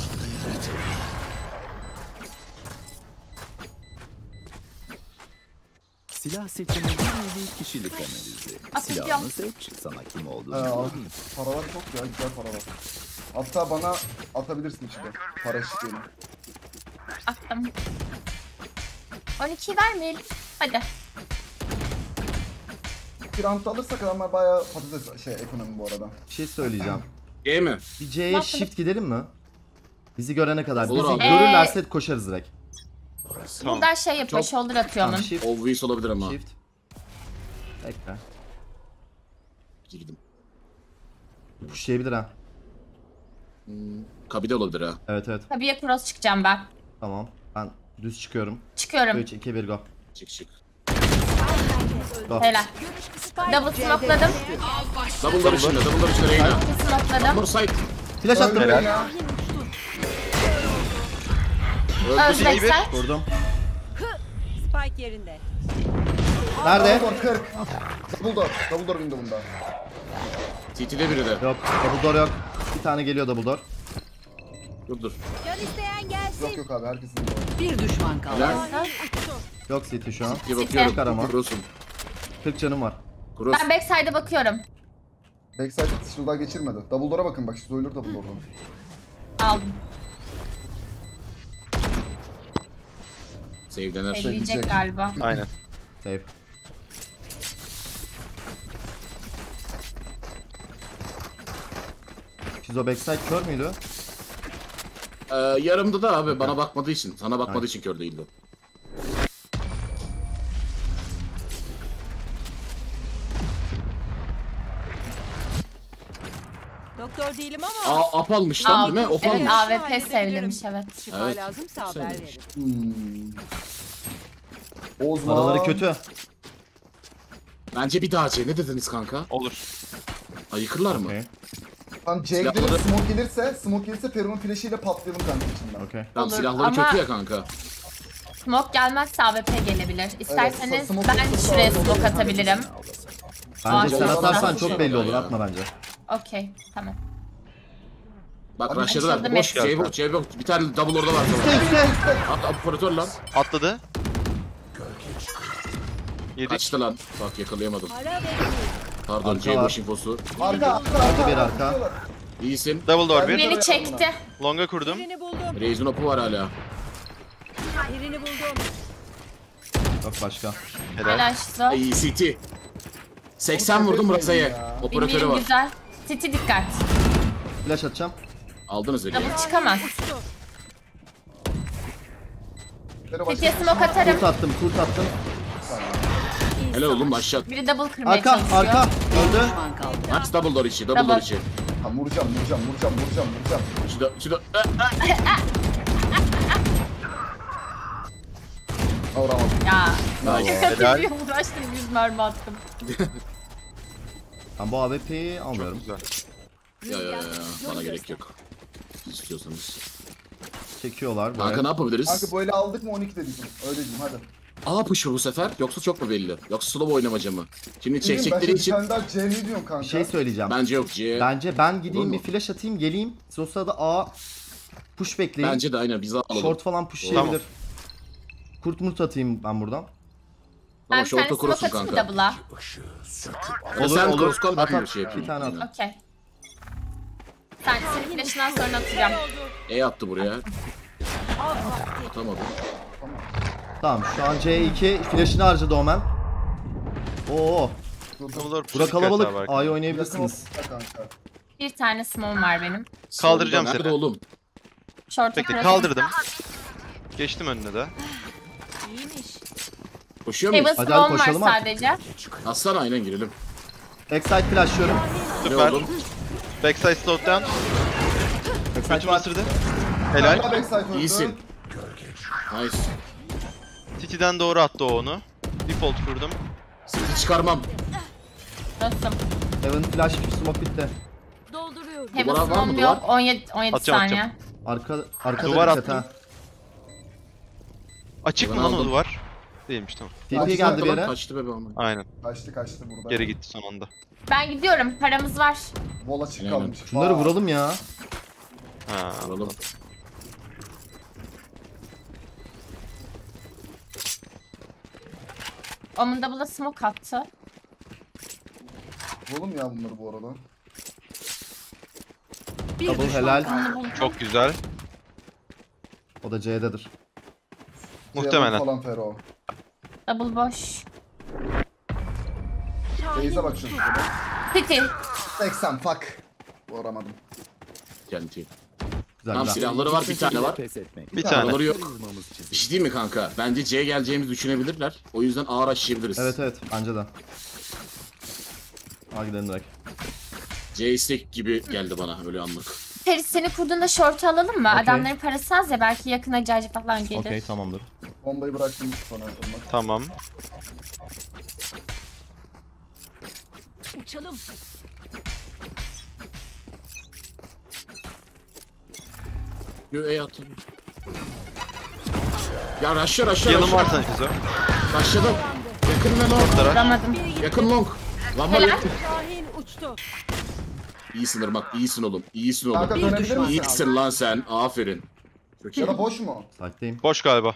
Silah seçimi bir nevi kişilik analizi. Atacağım. Silahını seç, sana kim Ee, olduğunu al. söyleyeyim. Paralar çok ya, güzel paralar. Hatta bana atabilirsin içinde. Para isteğini. Attım. on ikiyi vermeyelim. Hadi. Bir round alırsak ama bayağı patates şey ekonomi bu arada. Bir şey söyleyeceğim. G mi? Bir C'ye shift gidelim mi? Bizi görene kadar. Olur Bizi abi. görürlerse koşarız direkt. Tamam. Buradan şey yapıyor. Çok- Shoulder atıyor Tamam onun. shift. Obvious olabilir ama. Shift. Bekle. Girdim. Pushlayabilir ha. Kabide olabilir ha. Evet evet. Tabii cross çıkacağım ben. Tamam. Ben düz çıkıyorum. Çıkıyorum. üç, iki, bir go. Çık çık. Go. Helal. Double smokladım. Double'lar içinde, double'lar içinde Reyna. Smokladım. More side. Flash attım. Öldü ya. Öz backside. Vurdum. Spike yerinde. Nerede? Double door kırk. Double door. Double door window bunda. C T'de biri de. Yok. Double door yok. Bir tane geliyor double door. Dur dur. Can isteyen gelsin. Yok yok abi herkesin door. Bir düşman kaldı. Helal. Yok C T şu an. Bir bakıyorum. Karama. Cross'um. kırk canım var. Cross. Ben backside'e bakıyorum. Backside shield'a geçirmedi. Double door'a bakın bak. Zoylur double door'dan. Aldım. Save dener. Elleyecek galiba. Aynen. Save. Şizo backside kör müydü? Ee, yarımda da abi bana bakmadığı için. Sana bakmadığı için kör değildi. Doktor değilim ama. Aa, ap almış lan değil mi? Op Evet, almış. A W P sevlemiş evet. Şifa Evet. lazımsa haber verin. Hmm. Ozman. Paraları kötü. Bence bir daha C. Ne dediniz kanka? Olur. Ayıkırlar mı? Okey. Tam Jack Silahları- gelir, smoke gelirse, smoke gelirse Feron'un flash'iyle patlayalım kanka içinden. Okey. Tamam Olur, silahları ama- kötü ya kanka. Smoke gelmezse A W P gelebilir. İsterseniz smoke ben yoksa şuraya sağ- smoke atabilirim. Bence Aa, sen çok atarsan güzel. çok belli olur. Ya. Atma bence. Okey tamam. Bak Abi, rushladılar. açıldı Boş mı? C yok, C yok. Bir tane double orada var. Hatta operatör lan. Atladı. Yedik. Kaçtı lan. Bak yakalayamadım. Ara ve Pardon Arka C var. boş infosu. Arka, arka, arka. bir arka. İyisin. Double door bir. Beni çekti. Longa kurdum. birini buldum. Raze'in opu var hala. Birini buldum. Yok başka. Helal. Helal şizo. İyi C T. seksen vurdum Raza'ya. Operatörü Bilmiyorum var. güzel. City dikkat. Flash atacağım. Aldınız eli. Double çıkamaz. Fero başka- City'ye smoke atarım. Kurt attım, kurt attım. Helal oğlum başlat. Biri double kırmaya Arka, çalışıyor. arka. Öldü. Düşman kaldı. Aç double door içi. Double Double. door içi. Tamam vuracağım, vuracağım, vuracağım, vuracağım, vuracağım. Şurada, şurada. Aa, aa. Ha, vuramadım. Ya. Nice. Şaka diyor uğraştım yüz mermi attım. Ben bu A W P'yi almıyorum. Güzel. Ya ya ya. Bana gerek yok. İstiyorsanız. Çekiyorlar Kanka böyle. ne yapabiliriz? Kanka böyle aldık mı on iki dedik. Öyle diyeyim hadi. A push mu bu sefer? Yoksa çok mu belli? Yoksa slow oynamaca mı? Şimdi Bilmiyorum, ben çekecekleri şimdi için sen daha C ne diyorsun kanka? Bir şey söyleyeceğim. bence yok C. Bence ben gideyim Olur bir mu? flash atayım geleyim. Siz o sırada A push bekleyin. Bence de aynen biz alalım. Short falan pushlayabilir. Kurt murt atayım ben buradan. Ben Ama bir tane short'a smoke cross'um atayım mı kanka. double'a? Olur sen olur. cross kal, ben At, bir at. şey yapayım. Bir tane at. Okey. Sen senin flash'ından sonra atacağım. E attı buraya. Atamadı. Tamam şu an C iki flash'ını harcadı Omen. Oo, Double door. bura kalabalık. A'yı A'yı Yakın oynayabilirsiniz. olsun kanka. Bir tane smoke var benim. Kaldıracağım Nerede seni. oğlum? Short'a Bekle cross. kaldırdım. Geçtim önüne de. İyiymiş. Koşuyor Heaven muyuz? Hadi hadi smoke var koşalım artık. sadece. Aslan aynen girelim. Backside flashlıyorum. Ne Süper. oğlum? Backside slowed down. Backside Götümü var. ısırdı. Kanka Helal. backside öldü. İyisin. Nice. City'den doğru attı o onu. Default kurdum. Sizi çıkarmam. Dostum. Heaven flash smoke bitti. Dolduruyorum. Heaven Duvar var mı, smoke'um duvar? yok. on yedi, on yedi Atacağım, saniye. Arka arkada Duvar dikkat attım. ha. Açık mı Ben lan o aldım. duvar? Değilmiş tamam. T P geldi bir yere. Kaçtı bebe ama. Aynen. Kaçtı kaçtı burada. Geri gitti son anda. Ben gidiyorum. Paramız var. Vol açık Aynen. kalmış. Şunları Aa, vuralım ya. Ha. Vuralım. Omun double'a smoke attı. Vuralım ya bunları bu arada. Bir Double düşman helal. kaldı. Onu buldum. Çok güzel. O da C'dedir. Muhtemelen. Falan Fero. Double boş. Beyze bak şurada. City. seksen fuck. Vuramadım. Kendi. Güzel Tamam güzel. silahları var bir tane var. Pes etmek. Bir tane. Silahları yok. Kırmamız çizim. Bir şey değil mi kanka? Bence C'ye geleceğimizi düşünebilirler. O yüzden ağır aşıyabiliriz. Evet evet bence de. Hadi gidelim direkt. J-Stack gibi geldi bana öyle anlık. Feris seni kurduğunda şortu alalım mı? Okey. Adamların parası az ya belki yakın acayip falan gelir. Okey tamamdır. Bombayı bıraktım sonra. Irmak. Tamam. Uçalım. Göğe atın. Ya rush'la rush'la Yanım rush'la. var sana Kizo. Rush'ladım. Yakın ve long. Tara. Vuramadım. Yakın long. Lan var Helal. yakın. Şahin uçtu. İyisin Irmak, iyisin oğlum, iyisin oğlum. Kanka dönebilir misin? İyisin lan sen, aferin. Çok iyi. Ya da boş mu? Site'deyim. Boş galiba.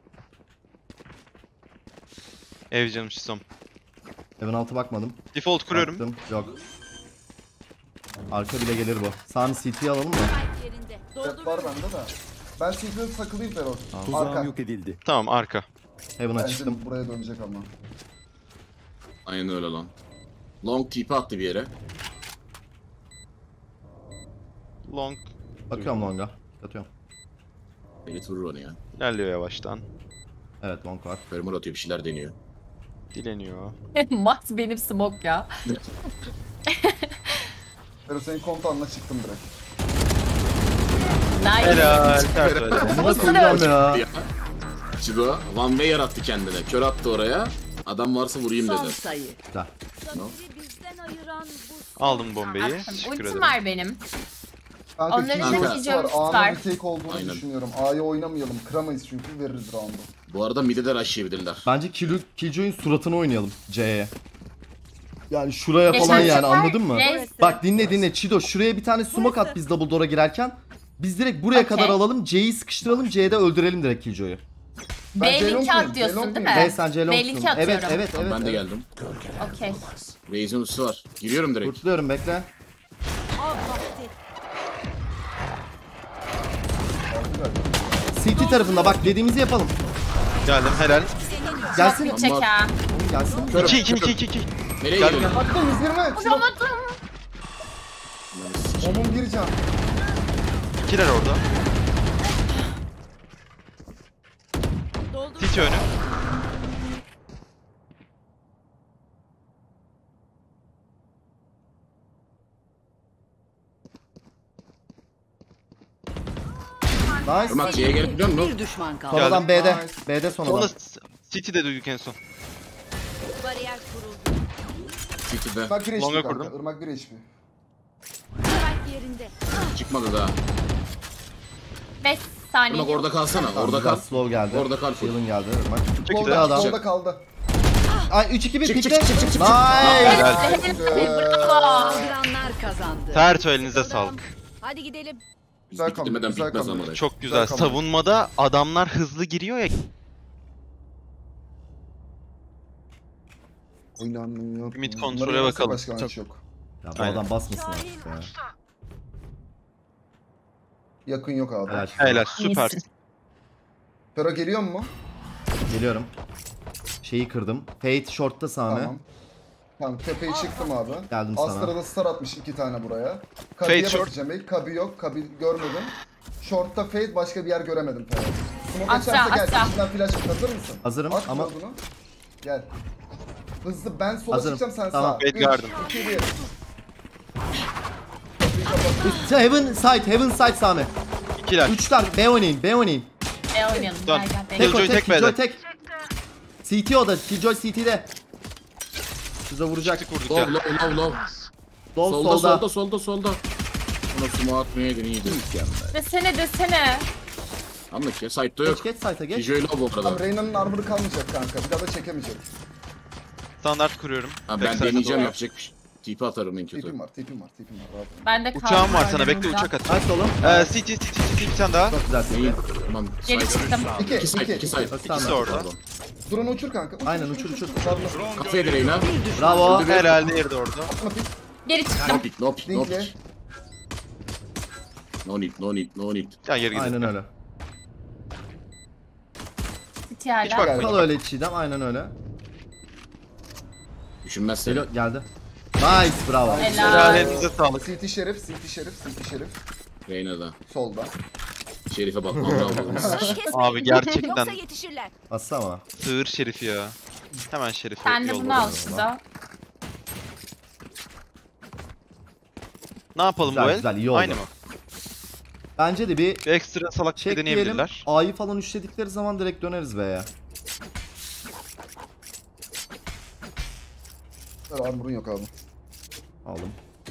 Ev canım şisam. Evin altı bakmadım. Default kuruyorum. Baktım. Yok. Arka bile gelir bu. Sami C T'yi alalım mı? Yerinde. Hep var Dolduruyorum. bende de. Ben Silver'e takılayım Ferhat. Tuzağım Arka. yok edildi. Tamam arka. Heaven'a Bence çıktım. buraya dönecek ama. Aynen öyle lan. Long tipi attı bir yere. Long. Bakıyorum longa. Yatıyorum. Beni vurur onu ya. İlerliyor yavaştan. Evet long var. Fermur atıyor, bir şeyler deniyor. Dileniyor. Max benim smoke ya. Ferhat senin kontağınla çıktım direkt. Nice. Helal. Ters öyle. Bunu koyacağım ya. Ya. Chigo, one way yarattı kendine. Kör attı oraya. Adam varsa vurayım Son dedi. sayı. Güzel. Zaferi bizden ayıran bu. Aldım bombayı. Attım. Teşekkür Ultim ederim. var benim. Kanka Onların Killjoy da var. Killjoy'umuz A'nın var. bir tek olduğunu Aynen. düşünüyorum. A'yı oynamayalım. Kıramayız çünkü veririz round'u. Bu arada mid'e de rushlayabilirler. Bence Kill Killjoy'un suratını oynayalım C'ye. Yani şuraya Geçen falan yani sefer anladın mı? Reis- Bak dinle dinle Çido şuraya bir tane smoke at biz double door'a girerken. Biz direkt buraya Okey. kadar alalım C'yi sıkıştıralım C'de öldürelim direkt Killjoy'u. Ben B Ceylon linki muyum? at diyorsun Ceylon değil muyum? mi? Evet sen C B linki longsun. atıyorum. Evet evet evet. Ben de evet. geldim. Okey. Raze'in ultisi var. Giriyorum direkt. Kurtuluyorum bekle. Av vakti. C T tarafında bak dediğimizi yapalım. Geldim helal. Gelsene. Çok çek ha. Gelsin. Körüm, iki iki körüm. iki iki. Nereye Gel, gidiyorsun? Attım yüz yirmi. Şuna Vuramadım. bombum gireceğim. İkiler orada. Doldur. Titi önü. Nice. Irmak C'ye gelip biliyor musun? Bir düşman kaldı. Sonradan Geldim. B'de. Nice. B'de Sonra sonradan. City de duyduk en son. Bariyer kuruldu. City'de. Irmak bir H P Longa kanka. kurdum. Irmak bir H P. Spike yerinde. Çıkmadı daha. beş saniye. Irmak orada kalsana. Orada kal. Biraz slow geldi. Orada kal full. Yılın geldi. Irmak. Çok Solda, güzel. adam. solda kaldı. Ay üç iki bir Çık, çık, pikte. çık, çık, çık, çık. Nice. Helal. Bravo. Saldıranlar kazandı. Terto elinize sağlık. Hadi gidelim. Güzel Biz bitirmeden comeback, güzel bitmez comeback. ama. Çok güzel. Güzel Savunmada adamlar hızlı giriyor ya. Oynanmıyor. Mid Bunları kontrole yoksa bakalım. Başka maç yok. Ya bu Aynen. adam basmasın artık ya. Yakın yok abi. Helal. Helal süper. İyisin. Fero geliyor mu? Geliyorum. Şeyi kırdım. Fate short'ta Sami. Tamam. Tamam tepeye çıktım abi. Geldim sana. Astra'da star atmış iki tane buraya. Kabi'ye Fade short. bakacağım ilk. Kabi yok. Kabi görmedim. Short'ta Fade başka bir yer göremedim Fero. Smoke Astra, açarsa gel. Astra. İçinden flash at. Hazır mısın? Hazırım At ama- bunu. Gel. Hızlı ben sola Hazırım. çıkacağım sen Tamam. sağa. Fade garden. üç, iki, bir. Kapıyı kapat. Heaven side, Heaven side Sami. İkiler. Üçler B oynayın, B oynayın. E oynayalım. Dön. Gel gel. Tek Bekle. o Killjoy tek, tek Killjoy B'de. tek. C T o da, Killjoy C T'de. Size vuracak. Çıktık vurduk Low ya. low low low. Dol Solda solda. solda solda solda. Ona sumo atmayaydın iyiydi. Desene desene. Anlık ya site'da yok. Geç geç site'a geç. Kijoy low bu Tamam arada. Reyna'nın armor'ı kalmayacak kanka. Bir daha da çekemeyecek. Standart kuruyorum. Ha, Tek ben sayıda deneyeceğim doğru. yapacak bir şey. Tipi atarım en kötü. Tipim var, tipim var, tipim var. Rahat ol. Ben de kaldım. Uçağım var sana bekle burada. uçak atacağım. Nice oğlum. Ee, City City City bir tane daha. Çok güzel İyi. site. Tamam. Geri site. çıktım. İki, İki site, iki, iki iki. site. İkisi orada. Drone'u uçur kanka. Uçur, Aynen uçur uçur. Kafaya Reyna. Bravo. Helal diğeri de orada. Atma pik. Geri çıktım. No pick, no pick, no Linkle. pick. No need, no need, no need. Ya geri gidelim. Aynen öyle. City hala. Hiç bakmayın. Kal öyle Çiğdem, aynen öyle. Düşünmez seni. Geliyor, geldi. Nice, bravo. Helal Helal. elinize sağlık. City Şerif, City Şerif, City Şerif. Reyna da. Solda. Şerife bak. Bravo. Abi gerçekten Yoksa yetişirler. Bassa ama. sığır şerif ya. Hemen şerifi Sen de bunu al yolladım. Şizo. Ne yapalım Güzel, bu el? güzel, iyi oldu. Aynı mı? Bence de bir Bir ekstra salak bir şey çekleyelim. deneyebilirler. A'yı falan üçledikleri zaman direkt döneriz B'ye. Fero armor'un yok abi. Aldım.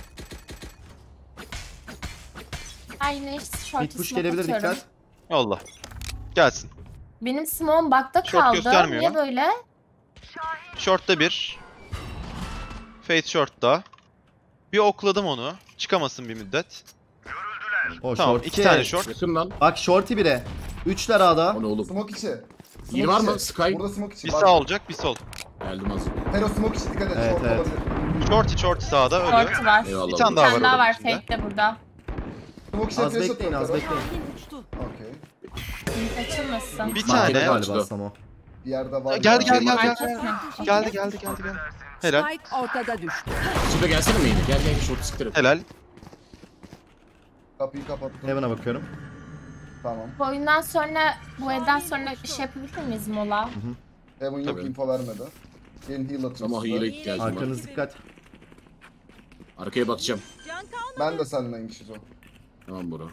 Aynı short Mid push smoke gelebilir, atıyorum. dikkat. Yolla. Gelsin. Benim smoke'um bug'da Short kaldı. göstermiyor. Niye böyle? Short'ta bir. Fate short'ta. Bir okladım onu. Çıkamasın bir müddet. O Tamam, short iki iki. tane short. Yakın lan. Bak shorty bire. Üçler A'da. O ne oğlum? Smoke içi. İyi Smoke var mı? içi. Sky. Burada smoke içi. Bir Bak. sağ olacak, bir sol. Geldim az. Fero smoke içi dikkat et. Evet, Short evet. olabilir. Shorty shorty sağda ölü. Short var. Eyvallah. Bir Bir tane daha tane var daha orada var içinde. fake de burada. Smoke içi Az flash bekleyin, atıyorum az Fero. bekleyin. Okey. Mid açılmasın. Bir Market tane. galiba açtı. Samo. Bir yerde var. Geldi, ya. geldi, geldi, Market geldi. mi? Geldi geldi geldi geldi. Helal. Spike ortada düştü. Şurada gelsene mi yine? Gel gel short siktir et. Helal. Kapıyı kapattım. Heaven'a bakıyorum. Tamam. Bu oyundan sonra, bu elden sonra bir şey yapabilir miyiz mola? Heaven yok, Tabii. info vermedi. Gelin heal atayım Ama size. hile ihtiyacım var. Arkanız dikkat. Arkaya bakacağım. Can kalmadı. Ben de seninleyim Şizo. Tamam bro.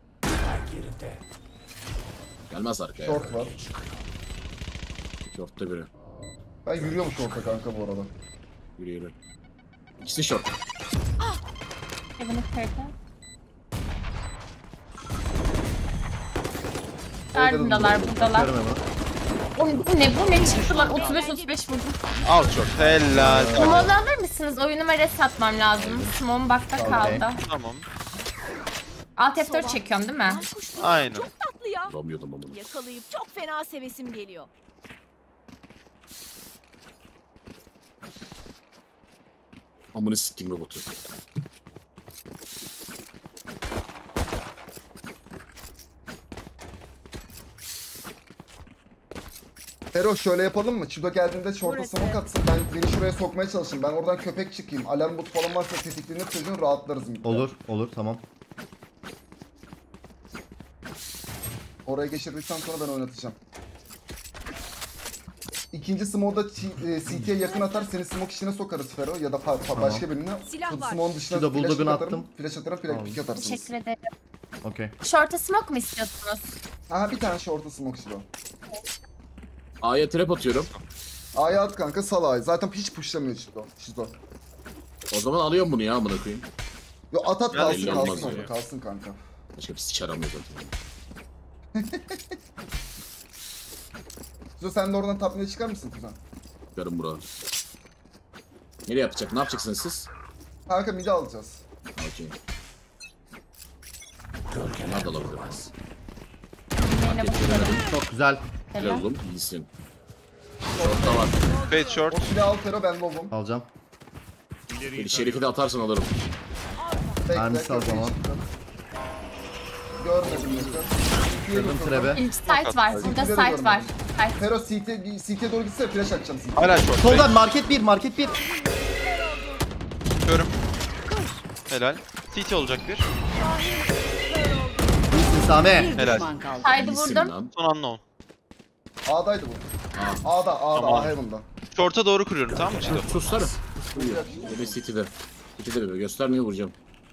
Gelmez arkaya. Short var. Short'ta biri. Ben yürüyorum short'a kanka bu arada. Yürü yürü. İkisi short. Kevin'i kırdı. Ardındalar, buradalar. Bakıyorum hemen. Oğlum bu ne, bu ne çıktılar? otuz beş otuz beş vurdum. Al short. Helal. Smoke'u alır mısınız? Oyunuma res atmam lazım. Smoke'um bug'da Okey. kaldı. Tamam. Alt F dört çekiyorum değil mi? Aynen. Tatlı ya. Vuramıyordum ama bunu. Yakalayıp çok fena sevesim geliyor. Amını siktim robotu. Fero şöyle yapalım mı? Çido geldiğinde short'a smoke atsın. Ben beni şuraya sokmaya çalışayım. Ben oradan köpek çıkayım. Alarm botu falan varsa tetiklenir çocuğun rahatlarız. midde. Olur, olur, tamam. Oraya geçirdikten sonra ben oynatacağım. İkinci smoke'da e, C T'ye yakın atar, seni smoke içine sokarız Fero ya da pa- pa- başka birine. Silah var. Smoke'un dışına Şurada flash bulldog'unu atarım, attım. flash atarım, flash pick atarsınız. Teşekkür ederim. Okey. Short'a smoke mu istiyorsunuz? Aha bir tane short'a smoke Çido. A'ya trap atıyorum. A'ya at kanka, sal A'yı. Zaten hiç pushlamıyor Çido. Çido. O zaman alıyorum bunu ya amına koyayım. Yo at at Ya kalsın elli kalsın olmaz orada, ya. kalsın kanka. Başka bir siker almıyor zaten. Çido sen de oradan tapmaya çıkar mısın kuzen? Yarım bro. Nereye yapacak? Ne yapacaksınız siz? Kanka midi alacağız. Okey. Nerede alabiliriz? Yine bakalım. Çok güzel. Güzel oğlum. İyisin. Short'ta var. Fate short. O silahı al Fero, ben lobum. Alacağım. Bir şerifi de atarsan alırım. Bekle, Mermisi al köpeği zaman. çıktım. Görmedim yeter. Kırdım trebe. İlk site var. Burada City'de de site var. görmedim. Site. Fero C T, C T'ye doğru gitsene, flash atacağım C T'ye. Hala short. Soldan market bir, market bir. Bakıyorum. Helal. C T olacak bir. İyisin Sami. Bir Helal. düşman kaldı. Haydi İyisin vurdum. lan. Son unknown. A'daydı bu. A'da, A'da, Tamam. A Heaven'da. Short'a doğru kuruyorum tamam mı Çiğdem? Susları. Bebe City'de. City'de bebe. Göstermiyor vuracağım.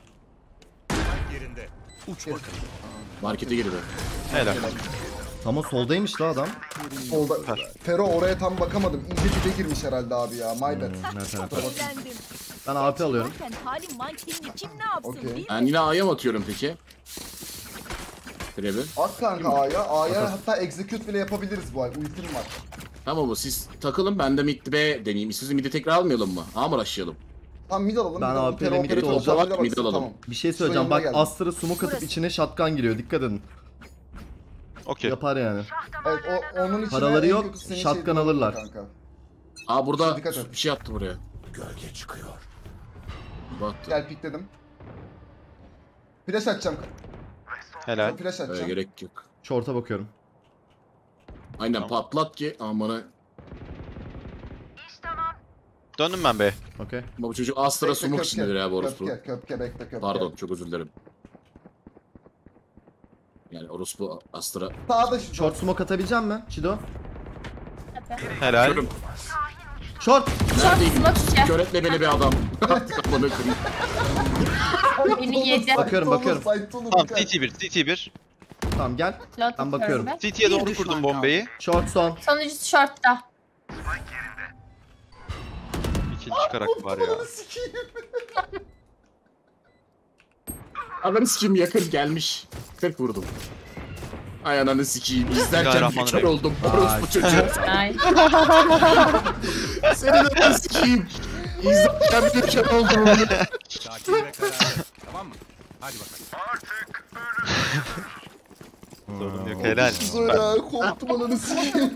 Markete girdi. Helal. Ama soldaymış la adam. Solda. Fero oraya tam bakamadım. İyice dibe girmiş herhalde abi ya. My bad. Hmm, ne tarafa? Eğlendim. Ben A P alıyorum. Zaten halim mankenli kim ne yapsın Okey. değil mi? Ben yine A'ya mı atıyorum peki? Trebi. At kanka A'ya. A'ya hatta execute bile yapabiliriz bu ay. Ultim var. Tamam bu siz takılın ben de mid B deneyeyim. Siz mid'i tekrar almayalım mı? A mı rushlayalım? Tam mid alalım. Ben mid alalım. A P'yle Fero mid operatör olacak. olacak, Mid baksın, alalım. tamam. Bir şey Şu söyleyeceğim. yanına Bak geldim. Astra smoke atıp içine shotgun giriyor. Dikkat edin. Okey. Yapar yani. Evet o, onun için Paraları en yok, kötü senin shotgun şeyin alırlar. kanka. Aa burada Dikkat et. bir şey attı buraya. Battı. Gel pikledim. Flash atacağım. Helal. Flash Öyle atacağım. gerek yok. Short'a bakıyorum. Aynen Tamam. patlat ki amına. Döndüm ben be. Okey. Ama bu çocuk Astra Bekle, sumuk köpke, içindedir ya bu orospu. Köpke, köpke, bekle, köpke. Pardon çok özür dilerim. Yani orospu Astra. Sağda şu. Short smoke atabilecek mi Çido? Hadi. Helal. Körüm. Short. Neredeyim? smoke içi. Köretle beni bir adam. Artık kafanı kırayım. Beni yedi. Bakıyorum, bakıyorum. Site olur, Tamam dikkat. C T bir, C T bir. Tamam gel. Lot Ben bakıyorum. atıyorum C T'ye Bir doğru düşman kurdum kaldı. bombayı. Short son. Sonuncusu shortta. İkili çıkarak var ya. Ananı sikeyim yakın gelmiş. kırk vurdum. Ay ananı sikeyim. İzlerken bir kör Bismillahirrahmanirrahim. oldum. Orospu çocuğu. Ay. Senin ananı sikeyim. İzlerken bir kör oldum. Sakin ve kararlı. Tamam mı? Hadi bakalım. Sorun yok helal. Zora korktum ananı sikeyim.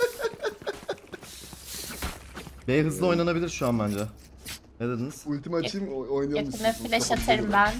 B hızlı oynanabilir şu an bence. Ne dediniz? Ultimi açayım o- oynayalım. Yakına istiyorsanız. flash Kafamıza atarım göre. ben.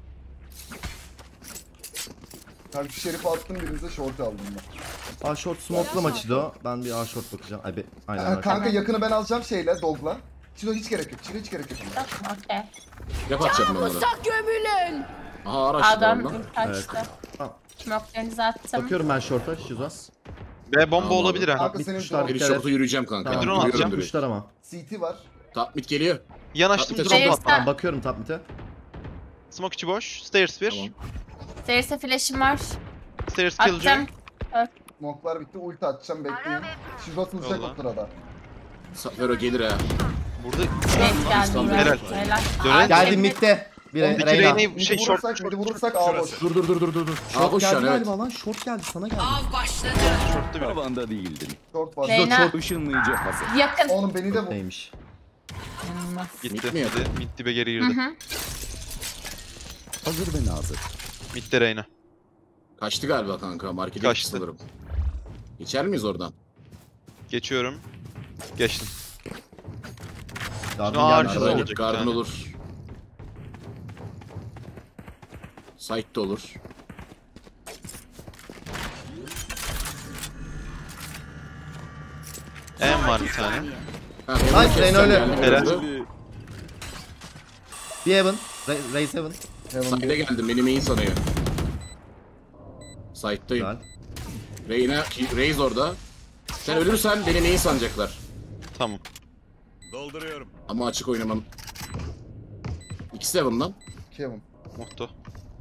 Kanka şerif attım birinize short aldım ben. A short smoke'la maçıydı o. Ben bir A short bakacağım. Ay be, aynen Ha, öyle. kanka yakını ben alacağım şeyle dogla. Çilo hiç gerek yok. Çilo hiç gerek yok. Tamam, okey. Yap atacağım ben onu. Musak gömülün. Aha araçlı Adam lan. ilk açtı. Tamam. Smoke'larınızı attım. Bakıyorum ben short'a. Şizo. B bomba Tamam olabilir ha. Kanka Mid senin kuşlar drone. Bir dikkat et. şortu yürüyeceğim kanka. Tamam, drone Yürüyorum atacağım. direkt. Kuşlar ama. C T var. Top mid geliyor. Yanaştım Tabii, drone tabii. attım. Tamam bakıyorum top mid'e. Smoke içi boş. Stairs bir. Tamam. Stairs'e flash'im var. Stairs killjoy. Attım. Smoklar bitti. Ulti atacağım bekleyin. Şizo atılacak Yolla. o sırada. Safero gelir ha. Burada Denk geldi. Helal. Helal. Dönelim. Geldim mid'de. Bir Oğlum, bir Reyna. Reyna'yı Midi şey short. vurursak, midi vurursak A boş. Dur dur dur dur dur dur. Aa, Short boş geldi ver, evet. galiba lan. Short geldi sana geldi. Av başladı. Short'ta bir. Tavanda değildin. Short var. Reyna. Short Işınlayıcı hazır. Yakın. Oğlum beni de vur. neymiş? Gitti. Mid mi Mid, mid dibe geri Hı girdi. hı. Hazır ve nazır. Mid'de Reyna. Kaçtı galiba kanka. Markete Kaçtı. gitti sanırım. Geçer miyiz oradan? Geçiyorum. Geçtim. Daha Şunu ağır gelmedi. şurada Şuraya olacak git. bir Garden tane. olur. Site'de olur. En var bir tane. Ha, Nice, Heaven'ı Reyna öyle. keseceğim, Helal. geldi. Bir Heaven. Ray- Raze Heaven. Heaven Side'e bir. geldim. Beni main sanıyor. Side'dayım. Güzel. Reyna, Raze orada. Sen ölürsen beni main sanacaklar. Tamam. Dolduruyorum. Ama açık oynamam. İkisi de bundan. Kevin. Muhto.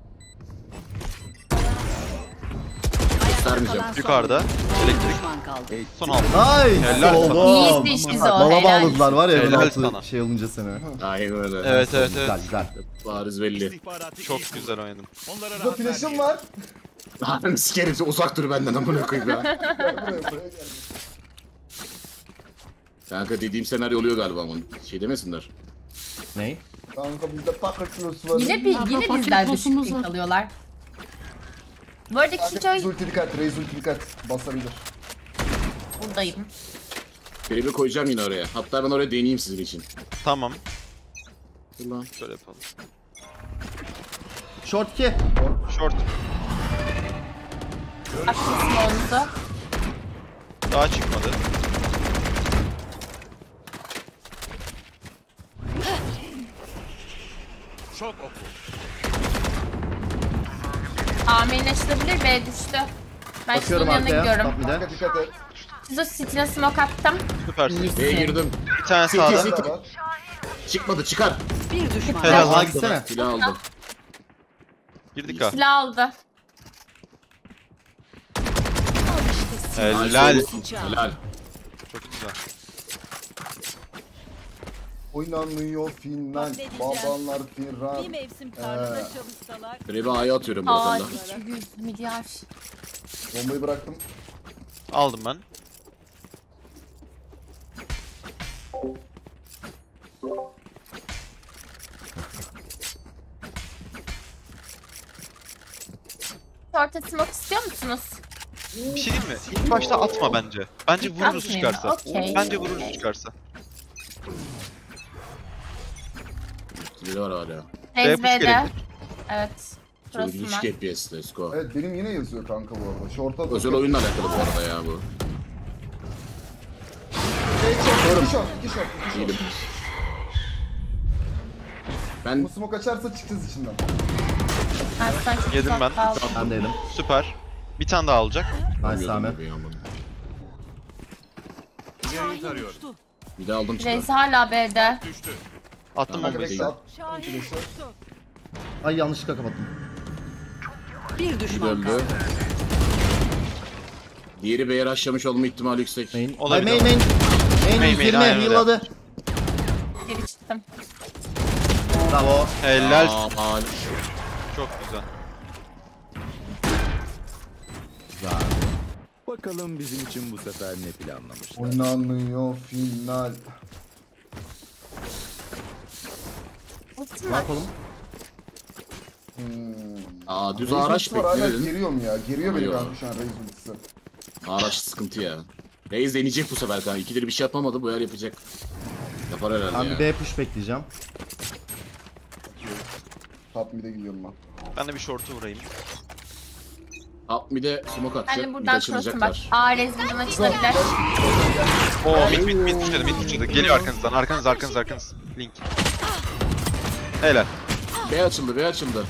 Göstermeyeceğim. Kalan son Yukarıda. bir Elektrik. düşman kaldı. Son altı. Nice Helal oğlum. İyisin Şizo. Bala Helal. bağladılar var ya Heaven Helal altı sana. şey olunca seni. Aynen öyle. Evet evet Güzel evet. güzel. Bariz belli. İstihbaratı Çok iyi güzel oynadın. kullan. Onlara Şizo rahat flash'ım vermeyin. var. Lan sikerim uzak dur benden amına koyayım ya. Gel buraya buraya gel. Kanka dediğim senaryo oluyor galiba ama şey demesinler. Ney? Kanka bizde pakır kilosu var. Yine, bir, yine bizden düşük ping alıyorlar. Bu arada Kanka Killjoy Raze ulti dikkat. Raze ulti dikkat. Basabilir. buradayım. Biribi koyacağım yine oraya. Hatta ben oraya deneyeyim sizin için. Tamam. Dur lan. Şöyle yapalım. Short iki. Short. Aktif oldu. Daha çıkmadı. Çok oku. A main açılabilir. B düştü. Ben Bakıyorum Şizo'nun yanına arkaya. gidiyorum. Top mid'e. Kanka dikkat et. Şizo City'ne smoke attım. Süpersin. B'ye girdim. Bir tane City, sağda. City. Var. Çıkmadı çıkar. Bir düşman Helal kaldı. Sağa lan. gitsene. Silah aldım. Girdik ha. Silah aldı. Helal. Helal. Çok güzel. Oynanmıyor Finland. Affedeceğim. Babanlar Finland. Bir mevsim tarlada Ee. çalışsalar. Biribi A'ya atıyorum Aa buradan da. iki yüz milyar. Bombayı bıraktım. Aldım ben. Short'a smoke istiyor musunuz? Bir şey diyeyim mi? İlk başta atma bence. Bence vururuz Atmayayım. çıkarsa. Okey. Bence vururuz çıkarsa. Biri var hala. Raze push B'de. gelecek. Evet. Çok ilginç Burasında. F P S. Let's go. Evet benim yine yazıyor kanka bu arada. Short'a Özel oyunla alakalı bu arada ya bu. İki short, iki short, iki short. Değilim. Ben Bu smoke açarsa çıkacağız içinden. Ben sana çok Yedim uzak ben. kaldım. Ben de yedim. Süper. Bir tane daha alacak. Nice Sami. İleriyi tarıyorum. Bir de aldım çıktı. Reis hala B'de. Attım Tamam, bombayı. Bekle bekle. at. Şahin uçtu. Ay yanlışlıkla kapattım. Bir Bir düşman öldü. kaldı. Diğeri B'ye rushlamış olma ihtimali yüksek. Main. Ay Olabilir. main main. Main Main, main, yirmi aynen öyle. healadı. Geri çıktım. Bravo. Helal. Aa, Çok güzel. Güzel. Bakalım bizim için bu sefer ne planlamışlar. Oynanıyor final. Ultim Ne var. yapalım? Hmm. aa düz Reis araç ultisi var, hala bekliyor. geriyorum ya. Geriyor beni Geliyor. kanka şu an Reis ultisi. Araç sıkıntı ya. Reis deneyecek bu sefer kanka. İkileri bir şey yapamadı. Bu yer yapacak. Yapar herhalde Ben ya. bir B push bekleyeceğim. Top mid'e gidiyorum ben. Ben de bir short'u vurayım. Up bir de smoke atacak. Ben de Bir de buradan cross'um bak. açılacaklar. A rezilden açılabilir. Oo mid mid mid düşürdü mid düşürdü. Geliyor arkanızdan. Arkanız arkanız arkanız. Link. Helal. B açıldı, B açıldı.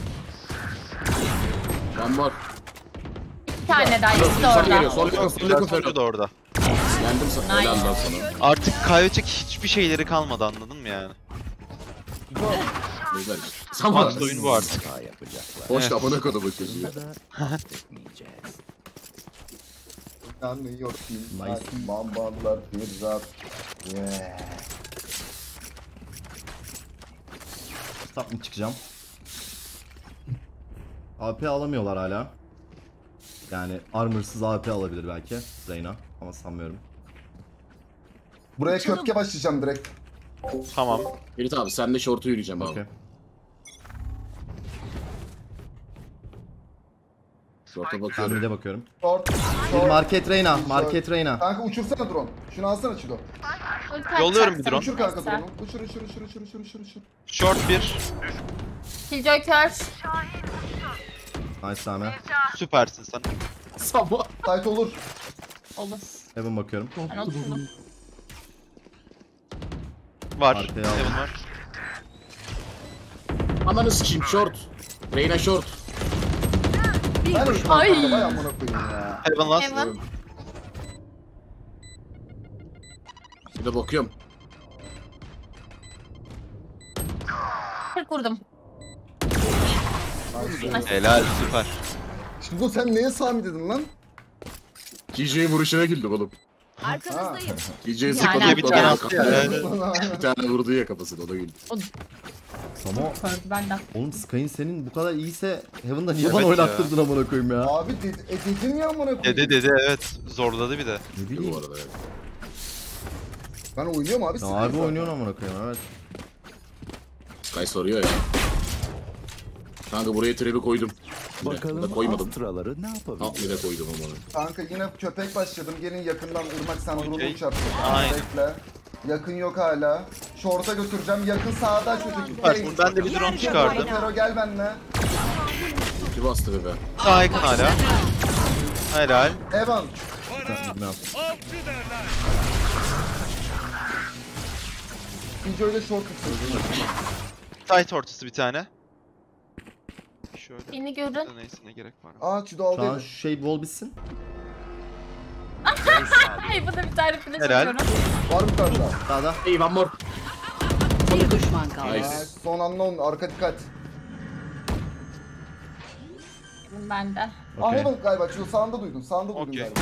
Ben var. Bir tane daha ikisi de Sol geliyor, orada. sol yakın, sol Güzel yakın sonucu Ferhat. da orada. Yendim sana. Nice. Helal lan sana. Artık kaybedecek hiçbir şeyleri kalmadı, anladın mı yani? Güzel. Sen var. Maç oyunu bu artık. Hata yapacaklar. Boş Evet. kapına kadar bakıyorsun ya. Ya da etmeyeceğiz. Oynanıyor final. Nice. Bambalar bir rahat. Yeah. Top mı çıkacağım? A P alamıyorlar hala. Yani armorsız A P alabilir belki Reyna ama sanmıyorum. Buraya köpke başlayacağım direkt. Tamam. Ferit abi sen de short'u yürüyeceğim abi. Okey. Short'a Ben bakıyorum. bir de bakıyorum. Short, Bir short. market Reyna, market Reyna. Kanka uçursana drone. Şunu alsana Çido. Ulti Yolluyorum bir atacaksın. drone. Uçur kanka Neyse. drone'u. Uçur uçur uçur uçur uçur uçur uçur. Short bir. Killjoy kör. Nice Sami. Süpersin sen. Sabah. Tight olur. Olur. Heaven bakıyorum. Ben oturdum. Var. Arkaya aldım. Heaven var. Ananı sikeyim short. Reyna short. Bir Ben düşman Ay. uçmam. Vay amına koyayım ya. Heaven last. Heaven. Bir de bakıyorum. kırk vurdum. Nice. Helal, süper. Çido sen neye Sami dedin lan? K J'nin vuruşuna güldüm oğlum. Arkanızdayım. K J'ye Yani sıkmadı. bir tane attı ya. Bir tane vurdu ya kafasına, o da güldü. Samo Kördü benden. oğlum Sky'in senin bu kadar iyiyse Heaven'da niye bana Evet oynattırdın amına koyayım ya? Abi dedi, e dedim ya amına koyayım. Dede dede evet. Zorladı bir de. Ne Bu bileyim. arada evet. Ben oynuyorum abi. Ya sıkıntı harbi yok. oynuyorsun amına koyayım evet. Sky soruyor ya. Kanka buraya trebi koydum. Yine, Bakalım burada koymadım. Astraları ne Alt yapabilir? bir de koydum onu. Kanka yine köpek başladım. Gelin yakından ırmak sen drone'u Okey. uçarsın. Aynen. Bekle. Yakın yok hala. Short'a götüreceğim. Yakın sağda çocuk. Süper. Gelin. Ben de bir drone çıkardım. Fero gel benimle. İki bastı bebe. Daha yakın hala. Helal. Evan. Bilmem. İyice öyle short tutuyorsun. Tight ortası bir tane. Şöyle. Beni görün. Neyse ne gerek var. Aa Çido Şu an aldı. şu şey wall bitsin. Ay bu da bir tane flash Helal. atıyorum. Var mı karda? Sağda. Hey one more. Bir düşman kaldı. Nice. Aa, son unknown. Arka dikkat. Bende. Aa Okey. Heaven galiba. Çido sağında duydun. Sağında duydun Okey. galiba.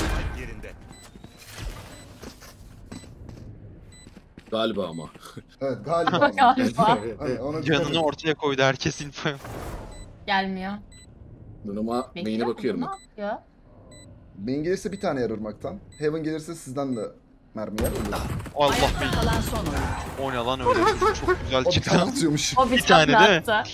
Galiba ama. Evet galiba. Bak ama. galiba. Hani ona dikkat Canını et. ortaya koydu herkes info. Gelmiyor. Duruma Bekliyor main'e mu? bakıyorum. Ne yapıyor? Main gelirse bir tane yer ırmaktan. Heaven gelirse sizden de mermi yer. Ölür. Allah Ayakta be. kalan son oyun. O ne lan öyle. Çok güzel O bir çıktı. tane atıyormuş. O bir, Bir tane tane değil mi? attı.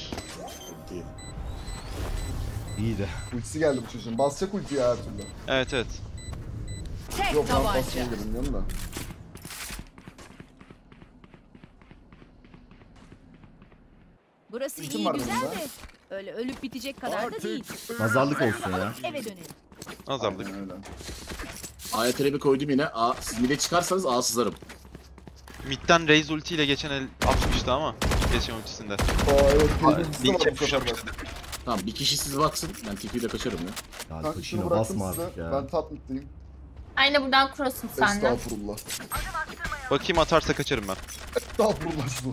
İyiydi. Ultisi geldi bu çocuğun. Basacak ulti ya her türlü. Evet evet. Tek Yok ben tabanca. basmayı bilmiyorum da. Burası Ultim iyi var güzel benim de. de. Öyle ölüp bitecek kadar da değil. Nazarlık olsun ya. Eve dönelim. Nazarlık. Aynen öyle. A'ya trebi koydum yine. A, siz mid'e çıkarsanız A sızarım. Mid'den Raze ultiyle geçen el atmıştı ama. Geçen ultisinde. Aa evet. Keyifli Link var bu sefer. yapıştırmıştı. Tamam bir kişi siz baksın. Ben T P'yle kaçarım ya. Ya Kanka şunu Koçino bıraktım basma size. artık ya. Ben top mid'deyim. Aynı buradan cross'um seninle. Estağfurullah. Bakayım atarsa kaçarım ben. Estağfurullah bu.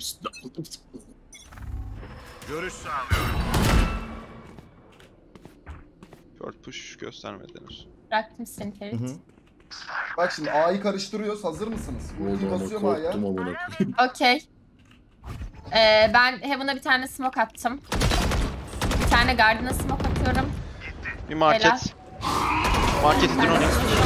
Short push göstermedi henüz. Bıraktım seni Hı Ferit. hı. Bak şimdi A'yı karıştırıyoruz. Hazır mısınız? Ulti Oldu ama basıyor mu A'ya? korktum amına koyayım. Okey. Ee, ben Heaven'a bir tane smoke attım. Bir tane Garden'a smoke atıyorum. Bir market. Helal. Market drone.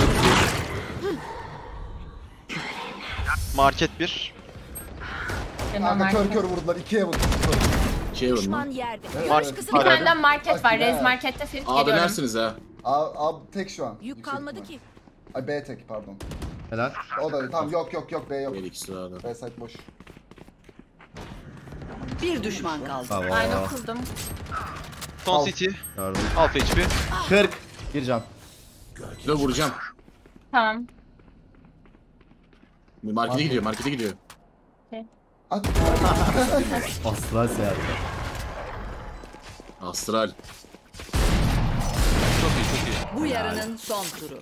Market bir. Benim Kanka kör market. kör vurdular. İkiye vurdular. Şey var Düşman mı? yerde. Evet, Market- evet. Bir Arada. tane de market var. Bak Rez ya. markette Ferit Aa geliyorum. dönersiniz ha. A, A tek şu an. Yük Yüksek kalmadı ihtimal. ki. Ay B tek pardon. Helal. O da tamam yok yok yok B yok. Böyle ikisi var da. B site boş. Bir düşman kaldı. Bravo. Aynen kurdum. Son Al. city. Gördüm. Alpha H P. kırk. Bir can. Bir de vuracağım. Tamam. Markete gidiyor, markete gidiyor. At. Astral seyahat. Astral. Çok iyi çok iyi. Bu yarının son turu.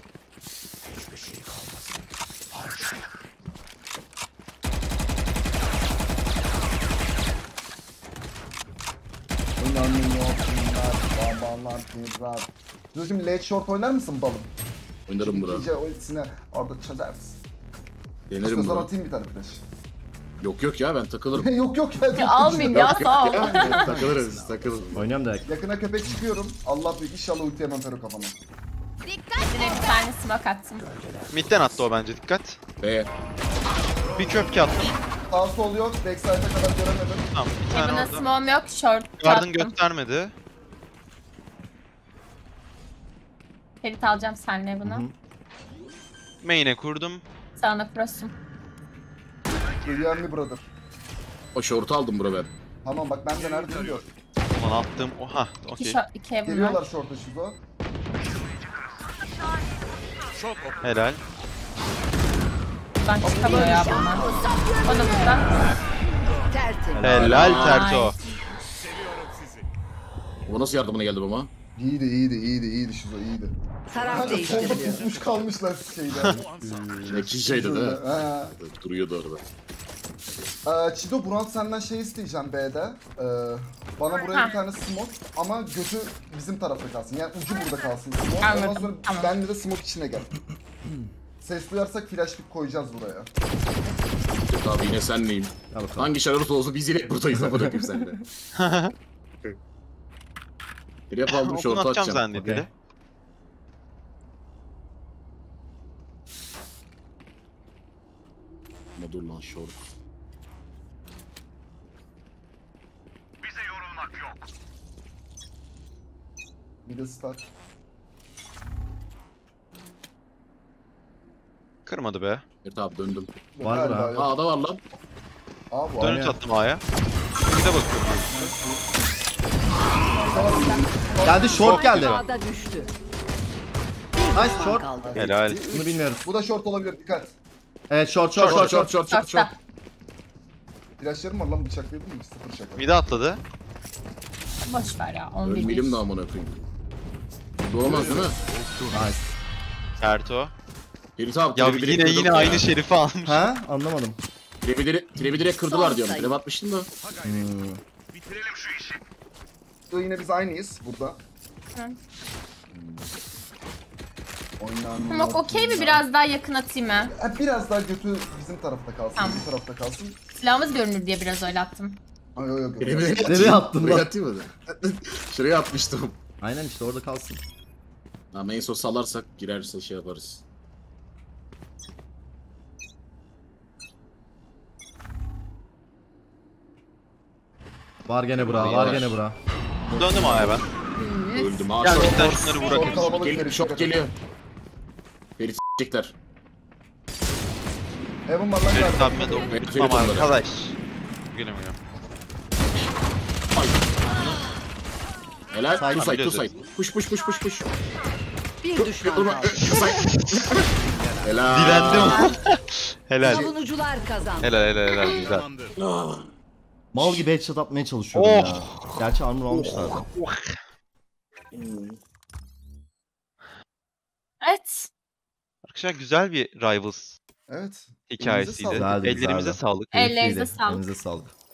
İnanmıyorsunlar. Babalar kızlar. Dur şimdi late short oynar mısın balım? Oynarım bura. İyice o ikisine orada çözersin. Denerim İstiyorsan bura. atayım bir tane flash. Yok yok ya ben takılırım. yok yok ya. Ya almayayım ya sağ ol. Takılırız biz takılırız. Oynuyorum direkt. Yakına köpek çıkıyorum. Allah büyük inşallah ulti yemem Fero kafana. Direkt bir tane smoke attım. Mid'den attı o bence dikkat. Ve Bir köpke attım. Sağ sol yok. Backside'e kadar göremedim. Tamam bir tane Heaven'a orada. smoke'um yok. Short Garden attım. göstermedi. Ferit alacağım senle bunu. Hı hı. Main'e kurdum. Sağına cross'um. Duyuyor mu brother? o şortu aldım bura ben. Tamam bak ben de nerede biliyor. Aman attım. Oha İki, okey. short, iki Heaven var. Geliyorlar short'a şuzo. Helal. Buradan çıkamıyor ya bunlar. O da buradan. Tertemiz. Helal Terto. O nasıl yardımına geldi ama? İyiydi iyiydi iyiydi iyiydi şuzo iyiydi. Taraf Kanka solda değiştiriliyor. pusmuş kalmışlar şeyden. İki şeydi de. Ha. Duruyordu orada. Ee, Çido Burak senden şey isteyeceğim B'de. Ee, bana buraya Ha. bir tane smoke ama götü bizim tarafta kalsın. Yani ucu burada kalsın smoke. Ondan Anladım, sonra tamam. benle de smoke içine gel. Ses duyarsak flash pick koyacağız buraya. Yok abi yine sen neyim? Al bakalım. Hangi şararı olsa biz yine buradayız ama bırakayım seninle. Bir yap aldım Okunu şortu atacağım atacağım. zannediyor. Okey. Ama dur lan şort. Bir de start. Kırmadı be. Evet abi döndüm. Var Galiba bura. yok. Aa da var lan. Aa bu Dönüş ya. attım A'ya. Bir de bakıyorum. Geldi short geldi. A'da düştü. Nice Düşman short. kaldı. Helal. Bunu bilmiyoruz. Bu da short olabilir dikkat. Evet short short Şort short. şort short. şort şort şort. Short'ta. Flashlarım var lan bıçaklayabilir miyim? Sıfır şaka. Mid'e atladı. Boş ver ya. On bir Ölmeyelim de amına koyayım. Doğmaz değil mi? Nice. Terto. Ferit abi Ya trebi direkt yine kırdım yine ya. aynı şerifi almış. Ha? Anlamadım. Trebi direkt, trebi direkt kırdılar Son diyorum. sayı. Trebi atmıştım da. Hmm. Yine biz aynıyız burada. Hı. Oynanmıyor. Smoke okey mi? Biraz daha yakın atayım mı? Ha, biraz daha götü bizim tarafta kalsın. Tamam. Bizim tarafta kalsın. Silahımız görünür diye biraz öyle attım. Ay yok yok. Trebi nereye Nereye attın Buraya lan? atayım mı? Şuraya atmıştım. Aynen işte orada kalsın. Ama en son salarsak girerse şey yaparız. Var gene bura, var gene bura. Döndüm A'ya ben. Öldüm abi. Gel Şort, midden şunları Çok vuralım. kalabalık gel, Ferit, şort dikkat geliyor. et. Ferit s**ecekler. Heaven var lan Ferit galiba. abime de Ferit Tamam onları. arkadaş. Gelemiyorum. Helal. Side, Two side, two biliyoruz. side. Push push push push push. Bir düşman Durma. kaldı. Two side. Helal. Direndim. Helal. Savunucular kazandı. Helal helal helal güzel. Ah. Mal gibi headshot atmaya çalışıyorum Oh. ya. Gerçi armor almışlardı. Evet. Arkadaşlar güzel bir Rivals Evet. hikayesiydi. sağlık. Güzeldi, Ellerimize güzeldi. sağlık. Ellerinize Keyifliydi. sağlık. Elinize sağlık.